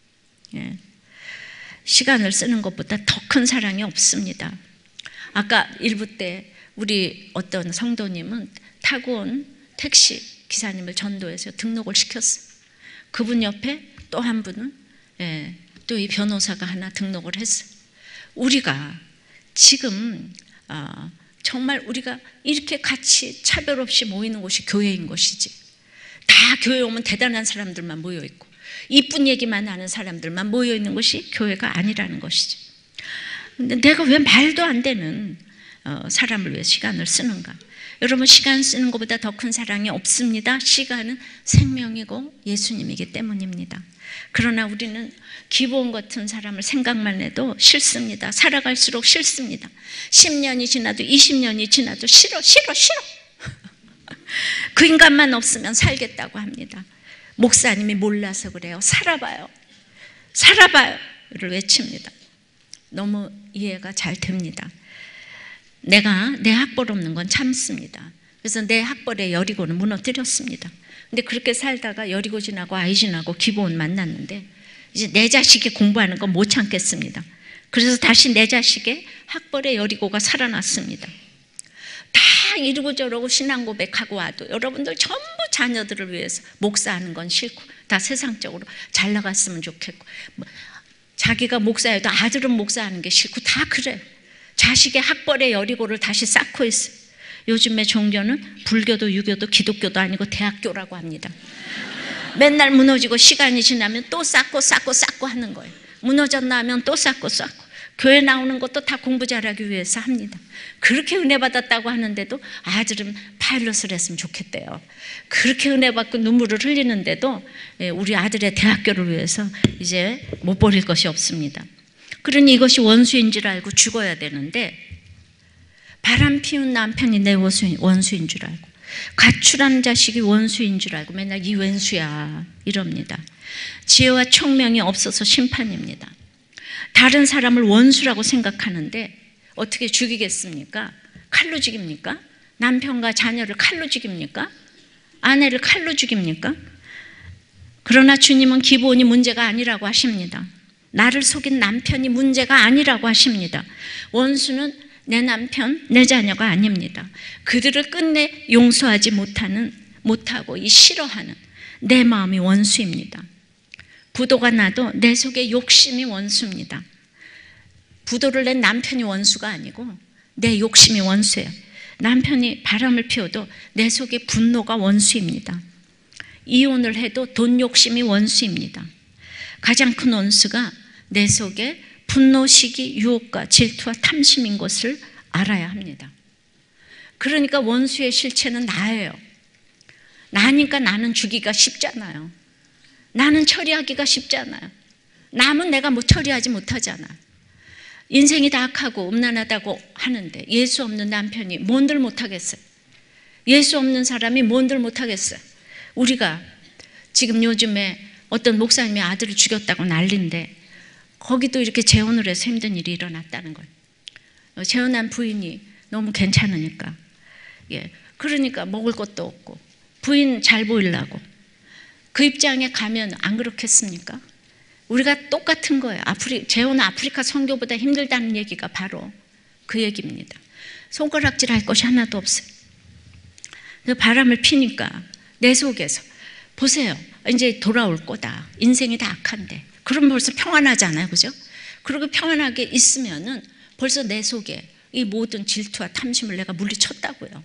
시간을 쓰는 것보다 더 큰 사랑이 없습니다. 아까 일부 때 우리 어떤 성도님은 타고 온 택시 기사님을 전도해서 등록을 시켰어요. 그분 옆에 또 한 분은 또 이 변호사가 하나 등록을 했어요. 우리가 지금 정말 우리가 이렇게 같이 차별 없이 모이는 곳이 교회인 것이지. 다 교회 오면 대단한 사람들만 모여있고 이쁜 얘기만 하는 사람들만 모여있는 것이 교회가 아니라는 것이지. 근데 내가 왜 말도 안 되는 사람을 위해 시간을 쓰는가? 여러분, 시간 쓰는 것보다 더 큰 사랑이 없습니다. 시간은 생명이고 예수님이기 때문입니다. 그러나 우리는 기브온 같은 사람을 생각만 해도 싫습니다. 살아갈수록 싫습니다. 10년이 지나도 20년이 지나도 싫어. 그 인간만 없으면 살겠다고 합니다. 목사님이 몰라서 그래요. 살아봐요. 를 외칩니다. 너무 이해가 잘 됩니다. 내가 내 학벌 없는 건 참습니다. 그래서 내 학벌의 여리고는 무너뜨렸습니다. 근데 그렇게 살다가 여리고 지나고 아이 지나고 기브온 만났는데 이제 내 자식이 공부하는 건 못 참겠습니다. 그래서 다시 내 자식의 학벌의 여리고가 살아났습니다. 다 이러고 저러고 신앙 고백하고 와도 여러분들 전부 자녀들을 위해서 목사하는 건 싫고 다 세상적으로 잘 나갔으면 좋겠고 자기가 목사여도 아들은 목사하는 게 싫고 다 그래요. 자식의 학벌의 여리고를 다시 쌓고 있어요. 요즘의 종교는 불교도 유교도 기독교도 아니고 대학교라고 합니다. 맨날 무너지고 시간이 지나면 또 쌓고 하는 거예요. 무너졌나 하면 또 쌓고 교회 나오는 것도 다 공부 잘하기 위해서 합니다. 그렇게 은혜 받았다고 하는데도 아들은 파일럿을 했으면 좋겠대요. 그렇게 은혜 받고 눈물을 흘리는데도 우리 아들의 대학교를 위해서 이제 못 버릴 것이 없습니다. 그러니 이것이 원수인 줄 알고 죽어야 되는데, 바람 피운 남편이 내 원수인 줄 알고, 가출한 자식이 원수인 줄 알고 맨날 이 왼수야 이럽니다. 지혜와 총명이 없어서 심판입니다. 다른 사람을 원수라고 생각하는데 어떻게 죽이겠습니까? 칼로 죽입니까? 남편과 자녀를 칼로 죽입니까? 아내를 칼로 죽입니까? 그러나 주님은 기브온이 문제가 아니라고 하십니다. 나를 속인 남편이 문제가 아니라고 하십니다. 원수는 내 남편, 내 자녀가 아닙니다. 그들을 끝내 용서하지 못하고 이 싫어하는 내 마음이 원수입니다. 부도가 나도 내 속에 욕심이 원수입니다. 부도를 낸 남편이 원수가 아니고 내 욕심이 원수예요. 남편이 바람을 피워도 내 속에 분노가 원수입니다. 이혼을 해도 돈 욕심이 원수입니다. 가장 큰 원수가 내 속에 분노, 시기, 유혹과 질투와 탐심인 것을 알아야 합니다. 그러니까 원수의 실체는 나예요. 나니까 나는 주기가 쉽잖아요. 나는 처리하기가 쉽잖아요. 남은 내가 뭐 처리하지 못하잖아요. 인생이 다 악하고 음란하다고 하는데 예수 없는 남편이 뭔들 못하겠어요. 예수 없는 사람이 뭔들 못하겠어요. 우리가 지금 요즘에 어떤 목사님이 아들을 죽였다고 난리인데 거기도 이렇게 재혼을 해서 힘든 일이 일어났다는 거예요. 재혼한 부인이 너무 괜찮으니까, 그러니까 먹을 것도 없고 부인 잘 보이려고. 그 입장에 가면 안 그렇겠습니까? 우리가 똑같은 거예요. 재혼 아프리카 선교보다 힘들다는 얘기가 바로 그 얘기입니다. 손가락질 할 것이 하나도 없어요. 바람을 피니까 내 속에서 보세요. 이제 돌아올 거다. 인생이 다 악한데. 그럼 벌써 평안하잖아요. 그죠? 그리고 평안하게 있으면은 벌써 내 속에 이 모든 질투와 탐심을 내가 물리쳤다고요.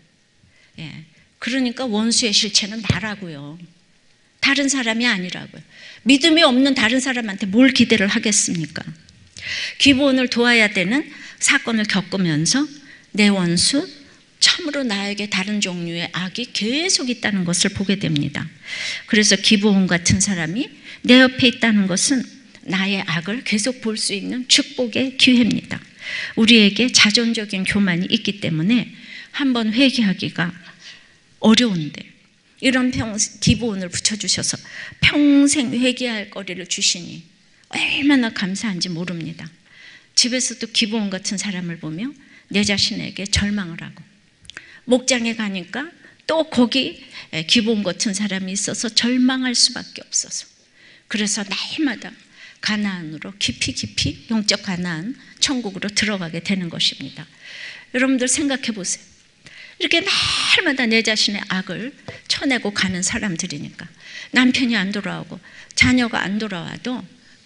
그러니까 원수의 실체는 나라고요. 다른 사람이 아니라고요. 믿음이 없는 다른 사람한테 뭘 기대를 하겠습니까? 기브온을 도와야 되는 사건을 겪으면서 내 원수, 참으로 나에게 다른 종류의 악이 계속 있다는 것을 보게 됩니다. 그래서 기브온 같은 사람이 내 옆에 있다는 것은 나의 악을 계속 볼 수 있는 축복의 기회입니다. 우리에게 자존적인 교만이 있기 때문에 한번 회개하기가 어려운데 이런 기브온을 붙여주셔서 평생 회개할 거리를 주시니 얼마나 감사한지 모릅니다. 집에서도 기브온 같은 사람을 보며 내 자신에게 절망을 하고, 목장에 가니까 또 거기 기브온 같은 사람이 있어서 절망할 수밖에 없어서, 그래서 날마다 가나안으로 깊이 영적 가나안 천국으로 들어가게 되는 것입니다. 여러분들 생각해 보세요. 이렇게 날마다 내 자신의 악을 쳐내고 가는 사람들이니까 남편이 안 돌아오고 자녀가 안 돌아와도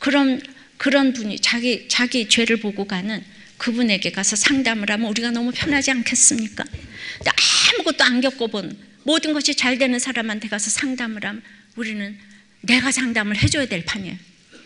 그런 분이 자기 죄를 보고 가는 그분에게 가서 상담을 하면 우리가 너무 편하지 않겠습니까? 근데 아무것도 안 겪어본 모든 것이 잘 되는 사람한테 가서 상담을 하면 우리는 내가 상담을 해줘야 될 판이에요.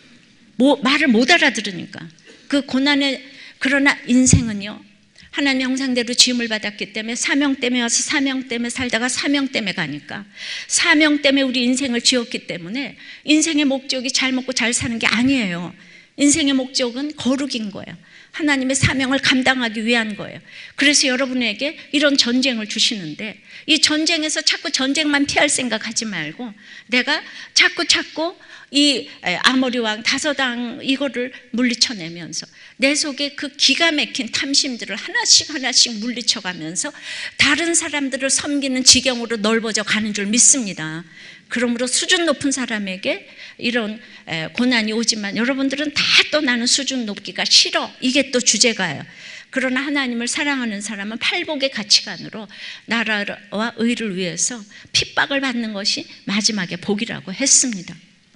말을 못 알아들으니까. 그 고난의, 그러나 인생은요, 하나님 형상대로 지음을 받았기 때문에 사명 때문에 와서 사명 때문에 살다가 사명 때문에 가니까, 사명 때문에 우리 인생을 지었기 때문에 인생의 목적이 잘 먹고 잘 사는 게 아니에요. 인생의 목적은 거룩인 거예요. 하나님의 사명을 감당하기 위한 거예요. 그래서 여러분에게 이런 전쟁을 주시는데, 이 전쟁에서 자꾸 전쟁만 피할 생각하지 말고 내가 자꾸 이 아모리 왕 다섯왕 이거를 물리쳐내면서 내 속에 그 기가 막힌 탐심들을 하나씩 물리쳐가면서 다른 사람들을 섬기는 지경으로 넓어져 가는 줄 믿습니다. 그러므로 수준 높은 사람에게 이런 고난이 오지만 여러분들은 다 또 나는 수준 높기가 싫어, 이게 또 주제가요. 그러나 하나님을 사랑하는 사람은 팔복의 가치관으로 나라와 의를 위해서 핍박을 받는 것이 마지막에 복이라고 했습니다.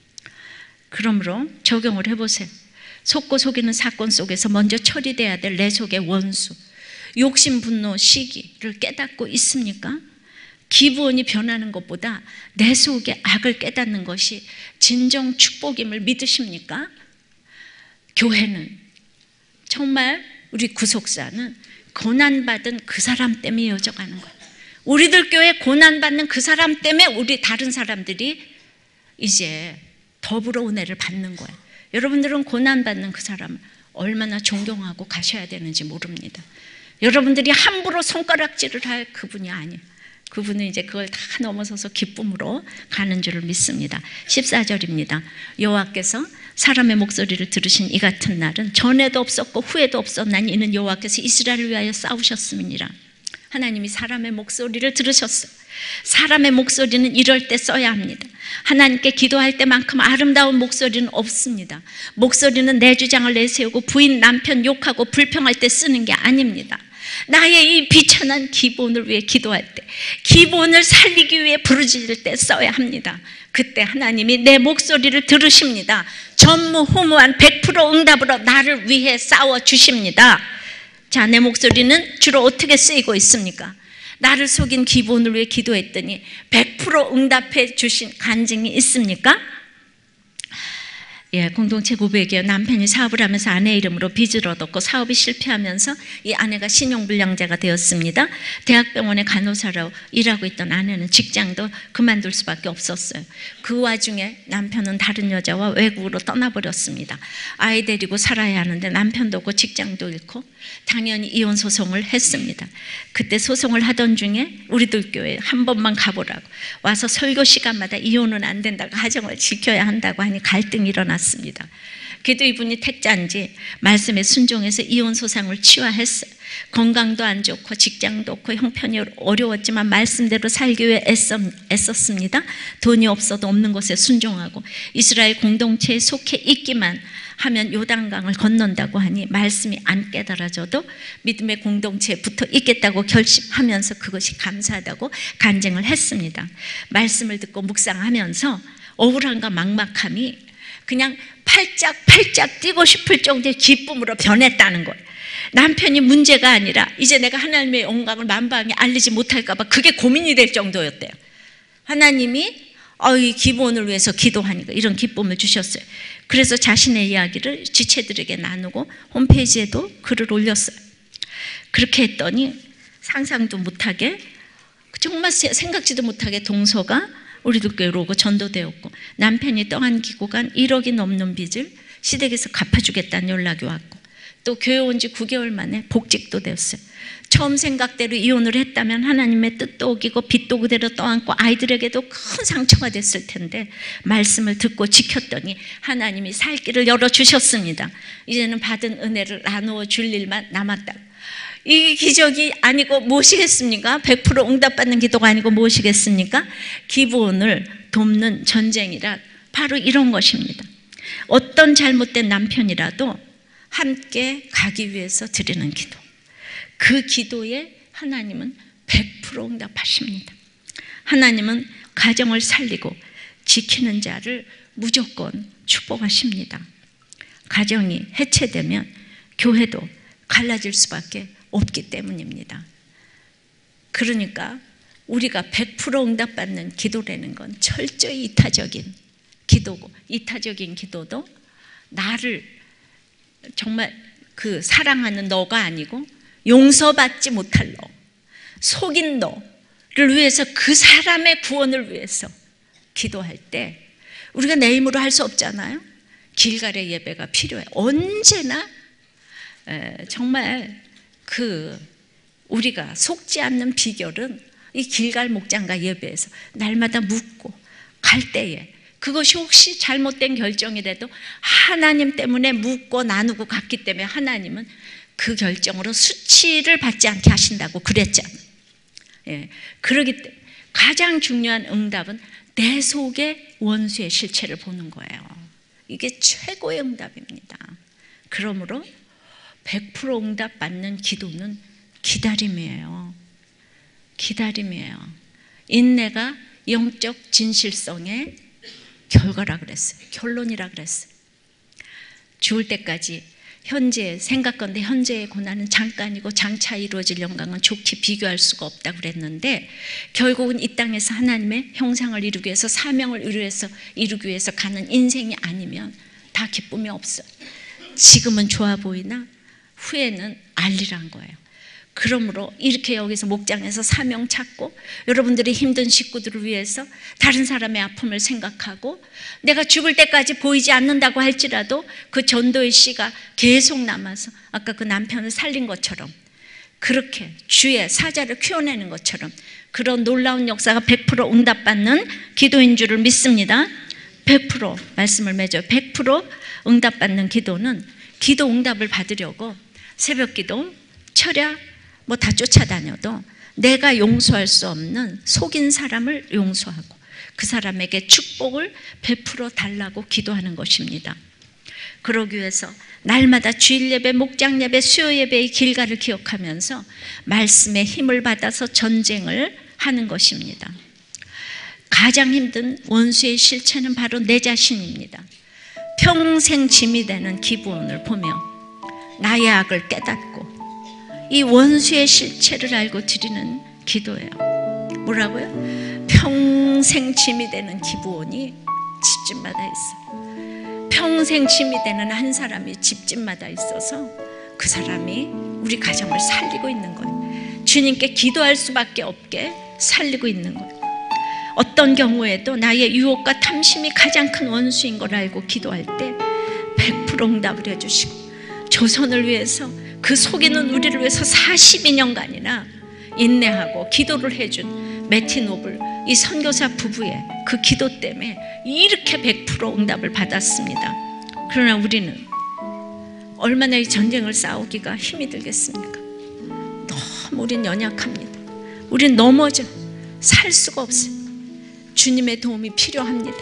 그러므로 적용을 해보세요. 속고 속이는 사건 속에서 먼저 처리돼야 될 내 속의 원수, 욕심, 분노, 시기를 깨닫고 있습니까? 기브온이 변하는 것보다 내 속의 악을 깨닫는 것이 진정 축복임을 믿으십니까? 교회는 정말 우리 구속사는 고난받은 그 사람 때문에 이어져가는 거예요. 우리들 교회 고난받는 그 사람 때문에 우리 다른 사람들이 이제 더불어 은혜를 받는 거예요. 여러분들은 고난받는 그 사람을 얼마나 존경하고 가셔야 되는지 모릅니다. 여러분들이 함부로 손가락질을 할 그분이 아니에요. 그분은 이제 그걸 다 넘어서서 기쁨으로 가는 줄을 믿습니다. 14절입니다. 여호와께서 사람의 목소리를 들으신 이 같은 날은 전에도 없었고 후에도 없었나니 이는 여호와께서 이스라엘을 위하여 싸우셨음이니라. 하나님이 사람의 목소리를 들으셨어요. 사람의 목소리는 이럴 때 써야 합니다. 하나님께 기도할 때만큼 아름다운 목소리는 없습니다. 목소리는 내 주장을 내세우고 부인 남편 욕하고 불평할 때 쓰는 게 아닙니다. 나의 이 비천한 기본을 위해 기도할 때, 기본을 살리기 위해 부르짖을 때 써야 합니다. 그때 하나님이 내 목소리를 들으십니다. 전무후무한 100% 응답으로 나를 위해 싸워주십니다. 자, 내 목소리는 주로 어떻게 쓰이고 있습니까? 나를 속인 기본을 위해 기도했더니 100% 응답해 주신 간증이 있습니까? 예, 공동체 고백이에요. 남편이 사업을 하면서 아내 이름으로 빚을 얻었고 사업이 실패하면서 이 아내가 신용불량자가 되었습니다. 대학병원에 간호사로 일하고 있던 아내는 직장도 그만둘 수밖에 없었어요. 그 와중에 남편은 다른 여자와 외국으로 떠나버렸습니다. 아이 데리고 살아야 하는데 남편도 없고 직장도 잃고 당연히 이혼 소송을 했습니다. 그때 소송을 하던 중에 우리들 교회 한 번만 가보라고 와서 설교 시간마다 이혼은 안 된다고, 가정을 지켜야 한다고 하니 갈등이 일어났습니다. 그래도 이분이 택자인지 말씀에 순종해서 이혼 소송을 치화했어요. 건강도 안 좋고 직장도 없고 형편이 어려웠지만 말씀대로 살기 위해 애썼습니다. 돈이 없어도 없는 것에 순종하고 이스라엘 공동체에 속해 있기만 하면 요단강을 건넌다고 하니 말씀이 안 깨달아져도 믿음의 공동체에 붙어 있겠다고 결심하면서 그것이 감사하다고 간증을 했습니다. 말씀을 듣고 묵상하면서 억울함과 막막함이 그냥 팔짝 뛰고 싶을 정도의 기쁨으로 변했다는 거예요. 남편이 문제가 아니라 이제 내가 하나님의 영광을 만방에 알리지 못할까 봐 그게 고민이 될 정도였대요. 하나님이 이 기본을 위해서 기도하니까 이런 기쁨을 주셨어요. 그래서 자신의 이야기를 지체들에게 나누고 홈페이지에도 글을 올렸어요. 그렇게 했더니 상상도 못하게, 정말 생각지도 못하게 동서가 우리도 교회로 오고 전도되었고, 남편이 떠안기고 간 1억이 넘는 빚을 시댁에서 갚아주겠다는 연락이 왔고, 또 교회 온 지 9개월 만에 복직도 되었어요. 처음 생각대로 이혼을 했다면 하나님의 뜻도 어기고 빚도 그대로 떠안고 아이들에게도 큰 상처가 됐을 텐데 말씀을 듣고 지켰더니 하나님이 살 길을 열어주셨습니다. 이제는 받은 은혜를 나누어 줄 일만 남았다. 이 기적이 아니고 무엇이겠습니까? 100% 응답받는 기도가 아니고 무엇이겠습니까? 기본을 돕는 전쟁이라 바로 이런 것입니다. 어떤 잘못된 남편이라도 함께 가기 위해서 드리는 기도, 그 기도에 하나님은 100% 응답하십니다. 하나님은 가정을 살리고 지키는 자를 무조건 축복하십니다. 가정이 해체되면 교회도 갈라질 수밖에 없기 때문입니다. 그러니까 우리가 100% 응답받는 기도라는 건 철저히 이타적인 기도고, 이타적인 기도도 나를 정말 그 사랑하는 너가 아니고 용서받지 못할 너, 속인 너를 위해서, 그 사람의 구원을 위해서 기도할 때 우리가 내 힘으로 할 수 없잖아요. 길갈의 예배가 필요해. 언제나 정말 우리가 속지 않는 비결은 이 길갈 목장과 예배에서 날마다 묻고 갈 때에, 그것이 혹시 잘못된 결정이라도 하나님 때문에 묻고 나누고 갔기 때문에 하나님은 그 결정으로 수치를 받지 않게 하신다고 그랬잖아요. 예, 그러기 때문에 가장 중요한 응답은 내 속의 원수의 실체를 보는 거예요. 이게 최고의 응답입니다. 그러므로 100% 응답 받는 기도는 기다림이에요. 기다림이에요. 인내가 영적 진실성의 결과라 그랬어요. 결론이라 그랬어요. 죽을 때까지 현재 생각건대 현재의 고난은 잠깐이고 장차 이루어질 영광은 좋게 비교할 수가 없다고 그랬는데, 결국은 이 땅에서 하나님의 형상을 이루기 위해서, 사명을 이루기 위해서 가는 인생이 아니면 다 기쁨이 없어요. 지금은 좋아 보이나 후에는 알리란 거예요. 그러므로 이렇게 여기서 목장에서 사명 찾고 여러분들이 힘든 식구들을 위해서 다른 사람의 아픔을 생각하고 내가 죽을 때까지 보이지 않는다고 할지라도 그 전도의 씨가 계속 남아서 아까 그 남편을 살린 것처럼 그렇게 주의 사자를 키워내는 것처럼 그런 놀라운 역사가 100% 응답받는 기도인 줄을 믿습니다. 100% 말씀을 맺어요. 100% 응답받는 기도는 기도 응답을 받으려고 새벽 기도, 철야 뭐 다 쫓아다녀도 내가 용서할 수 없는 속인 사람을 용서하고 그 사람에게 축복을 베풀어 달라고 기도하는 것입니다. 그러기 위해서 날마다 주일 예배, 목장 예배, 수요 예배의 길가를 기억하면서 말씀의 힘을 받아서 전쟁을 하는 것입니다. 가장 힘든 원수의 실체는 바로 내 자신입니다. 평생 짐이 되는 기브온을 보며 나의 악을 깨닫고 이 원수의 실체를 알고 드리는 기도예요. 뭐라고요? 평생 짐이 되는 기브온이 집집마다 있어요. 평생 짐이 되는 한 사람이 집집마다 있어서 그 사람이 우리 가정을 살리고 있는 거예요. 주님께 기도할 수밖에 없게 살리고 있는 거예요. 어떤 경우에도 나의 유혹과 탐심이 가장 큰 원수인 걸 알고 기도할 때 100% 응답을 해주시고 조선을 위해서 그 속이는 우리를 위해서 42년간이나 인내하고 기도를 해준 매티 노블 이 선교사 부부의 그 기도 때문에 이렇게 100% 응답을 받았습니다. 그러나 우리는 얼마나 이 전쟁을 싸우기가 힘이 들겠습니까? 너무 우린 연약합니다. 우린 넘어져 살 수가 없어요. 주님의 도움이 필요합니다.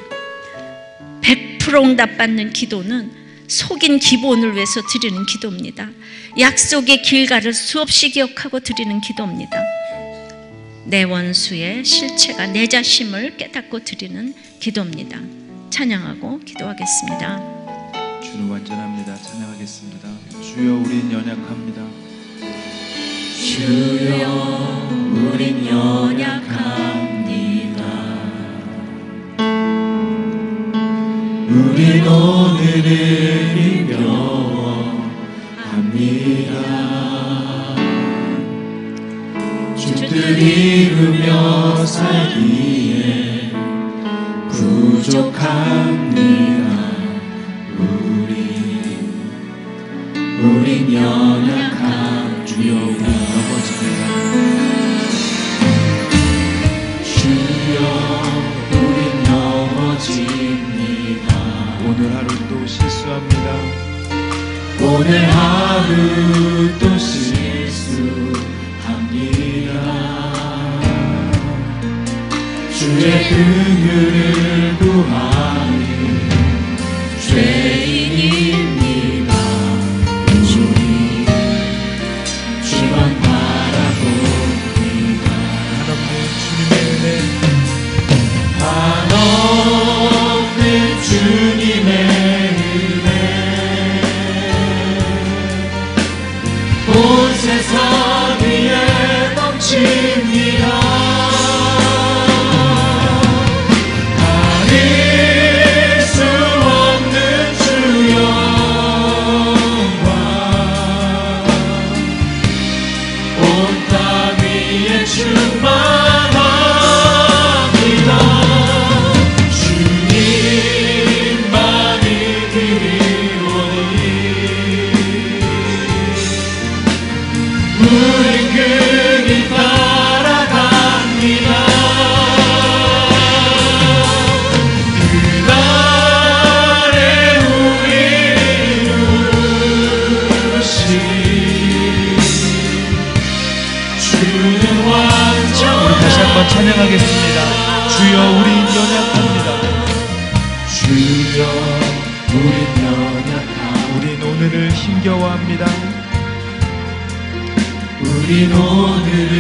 100% 응답받는 기도는 속인 기본을 위해서 드리는 기도입니다. 약속의 길가를 수없이 기억하고 드리는 기도입니다. 내 원수의 실체가 내 자신을 깨닫고 드리는 기도입니다. 찬양하고 기도하겠습니다. 주는 완전합니다. 찬양하겠습니다. 주여 우린 연약합니다. 주여 우린 연약합니다. 우린 오늘을 힘겨워합니다. 주 뜻 이루며 살기에 부족합니다. 우린 연약한 주여 우린 넘어집니다. 주여 우린 넘어집니다. 오늘 하루 또 실수합니다. 오늘 하루 또 실수합니다. 주의 긍휼을 구하는 죄인입니다. 우리 주만 바라봅니다. 한없는 주님의 은혜, 한없는 주님의 은혜 온 세상 위에 넘칩니다. 가릴 수 없는 주 영광 온 땅 위에 충만합니다. 주님만을 드리오니 우린 그 길 따라갑니다. 그날에 우리를 부르신 주는 완전. 우리 다시 한번 찬양하겠습니다. 주여 우린 연약합니다. 주여 우린 연약합니다. 우린 오늘을 힘겨워합니다. 우린 오늘을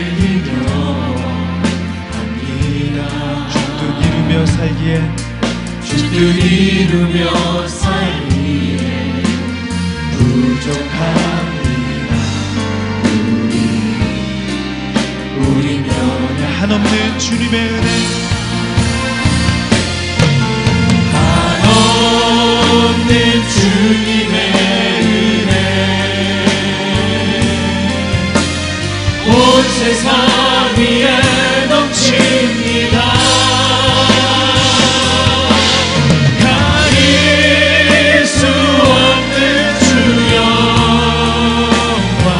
힘겨워합니다. 주 뜻 이루며 살기에 주 뜻 이루며 살기에 부족합니다. 우린 연약 한없는 주님의 은혜, 한없는 주님의 은혜 세상 위에 넘칩니다. 가릴 수 없는 주 영광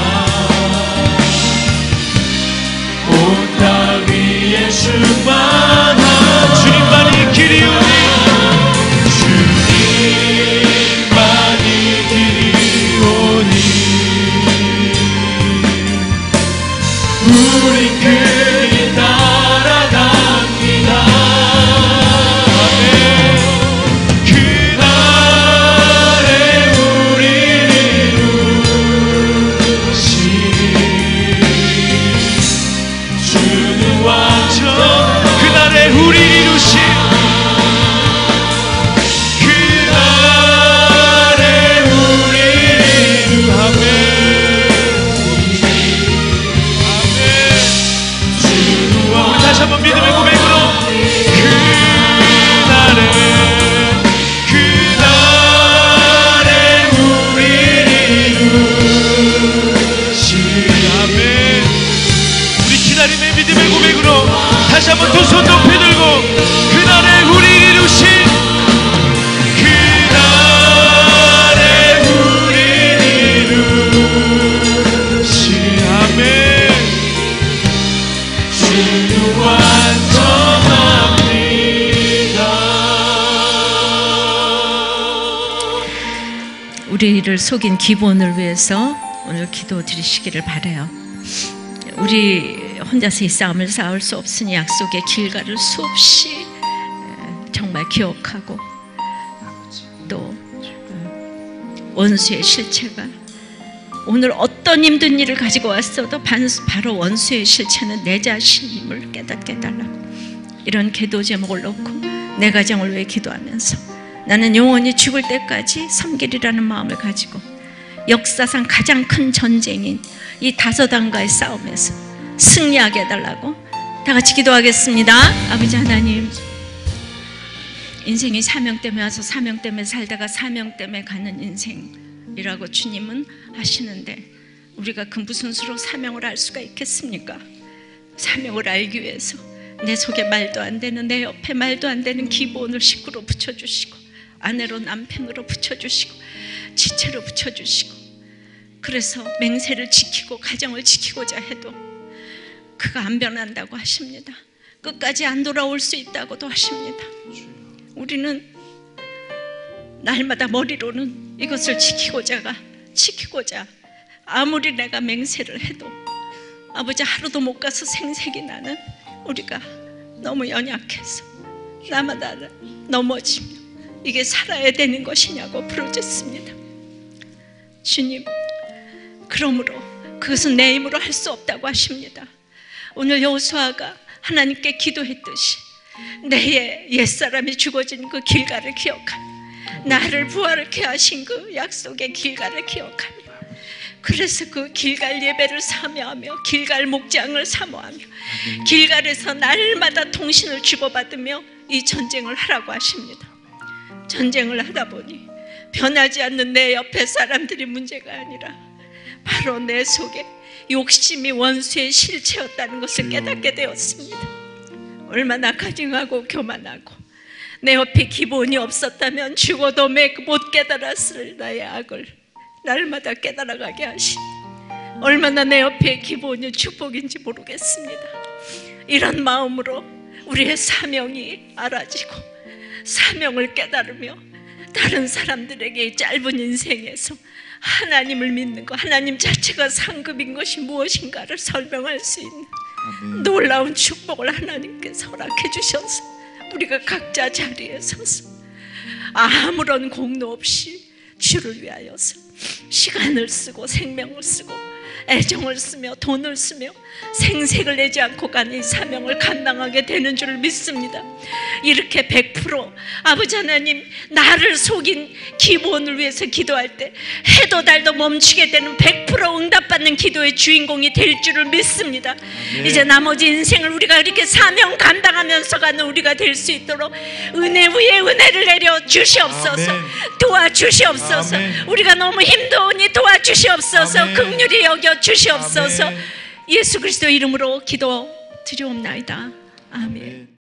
온 땅 위에 충만한 주님만이 길이오니 주님만이 길이오니 우리 그 길 따라갑니다. 그날에 우리를 이루신 주는 완전 그날에 우리를 이루신 그날에 우리를 이루신 아멘. 다시 한번 믿음의 고백으로 그날에 우리를 이루신 아멘. 우리 기다림의 믿음의 고백으로 다시 한번 두 손 높이 들고 그날에 우리를 이루신 그날에 우리를 이루신 아멘. 우리를 속인 기본을 위해서 오늘 기도 드리시기를 바라요. 우리 혼자서 이 싸움을 싸울 수 없으니 약속의 길가를 수없이 정말 기억하고 또 원수의 실체가 오늘 어떤 힘든 일을 가지고 왔어도 바로 원수의 실체는 내 자신임을 깨닫게 해달라고 이런 기도 제목을 놓고 내 가정을 위해 기도하면서 나는 영원히 죽을 때까지 섬기리라는 마음을 가지고 역사상 가장 큰 전쟁인 이 다소당과의 싸움에서 승리하게 해달라고 다 같이 기도하겠습니다. 아버지 하나님, 인생이 사명 때문에 와서 사명 때문에 살다가 사명 때문에 가는 인생이라고 주님은 하시는데 우리가 그 무슨 수로 사명을 알 수가 있겠습니까? 사명을 알기 위해서 내 속에 말도 안 되는, 내 옆에 말도 안 되는 기본을 식구로 붙여주시고 아내로 남편으로 붙여주시고 지체로 붙여주시고 그래서 맹세를 지키고 가정을 지키고자 해도 그가 안 변한다고 하십니다. 끝까지 안 돌아올 수 있다고도 하십니다. 우리는 날마다 머리로는 이것을 지키고자 아무리 내가 맹세를 해도 아버지 하루도 못 가서 생색이 나는 우리가 너무 연약해서 나마다 넘어지며 이게 살아야 되는 것이냐고 부르짖습니다. 주님, 그러므로 그것은 내 힘으로 할 수 없다고 하십니다. 오늘 여호수아가 하나님께 기도했듯이 내 옛사람이 죽어진 그 길가를 기억하며 나를 부활케 하신 그 약속의 길가를 기억하며 그래서 그 길갈 예배를 사모하며 길갈 목장을 사모하며 길갈에서 날마다 통신을 주고받으며 이 전쟁을 하라고 하십니다. 전쟁을 하다 보니 변하지 않는 내 옆에 사람들이 문제가 아니라 바로 내 속에 욕심이 원수의 실체였다는 것을 깨닫게 되었습니다. 얼마나 가증하고 교만하고 내 옆에 기본이 없었다면 죽어도 못 깨달았을 나의 악을 날마다 깨달아가게 하시니 얼마나 내 옆에 기본이 축복인지 모르겠습니다. 이런 마음으로 우리의 사명이 알아지고 사명을 깨달으며 다른 사람들에게 이 짧은 인생에서 하나님을 믿는 것, 하나님 자체가 상급인 것이 무엇인가를 설명할 수 있는 놀라운 축복을 하나님께서 허락해 주셔서 우리가 각자 자리에 서서 아무런 공로 없이 주를 위하여서 시간을 쓰고 생명을 쓰고 애정을 쓰며 돈을 쓰며 생색을 내지 않고 가는 이 사명을 감당하게 되는 줄 믿습니다. 이렇게 100% 아버지 하나님 나를 속인 기본을 위해서 기도할 때 해도 달도 멈추게 되는 100% 응답받는 기도의 주인공이 될 줄을 믿습니다. 이제 나머지 인생을 우리가 이렇게 사명 감당하면서 가는 우리가 될 수 있도록 은혜 위에 은혜를 내려 주시옵소서. 도와주시옵소서. 우리가 너무 힘드니 도와주시옵소서. 긍휼히 여겨 주시옵소서. 예수 그리스도 이름으로 기도 드리옵나이다. 아멘.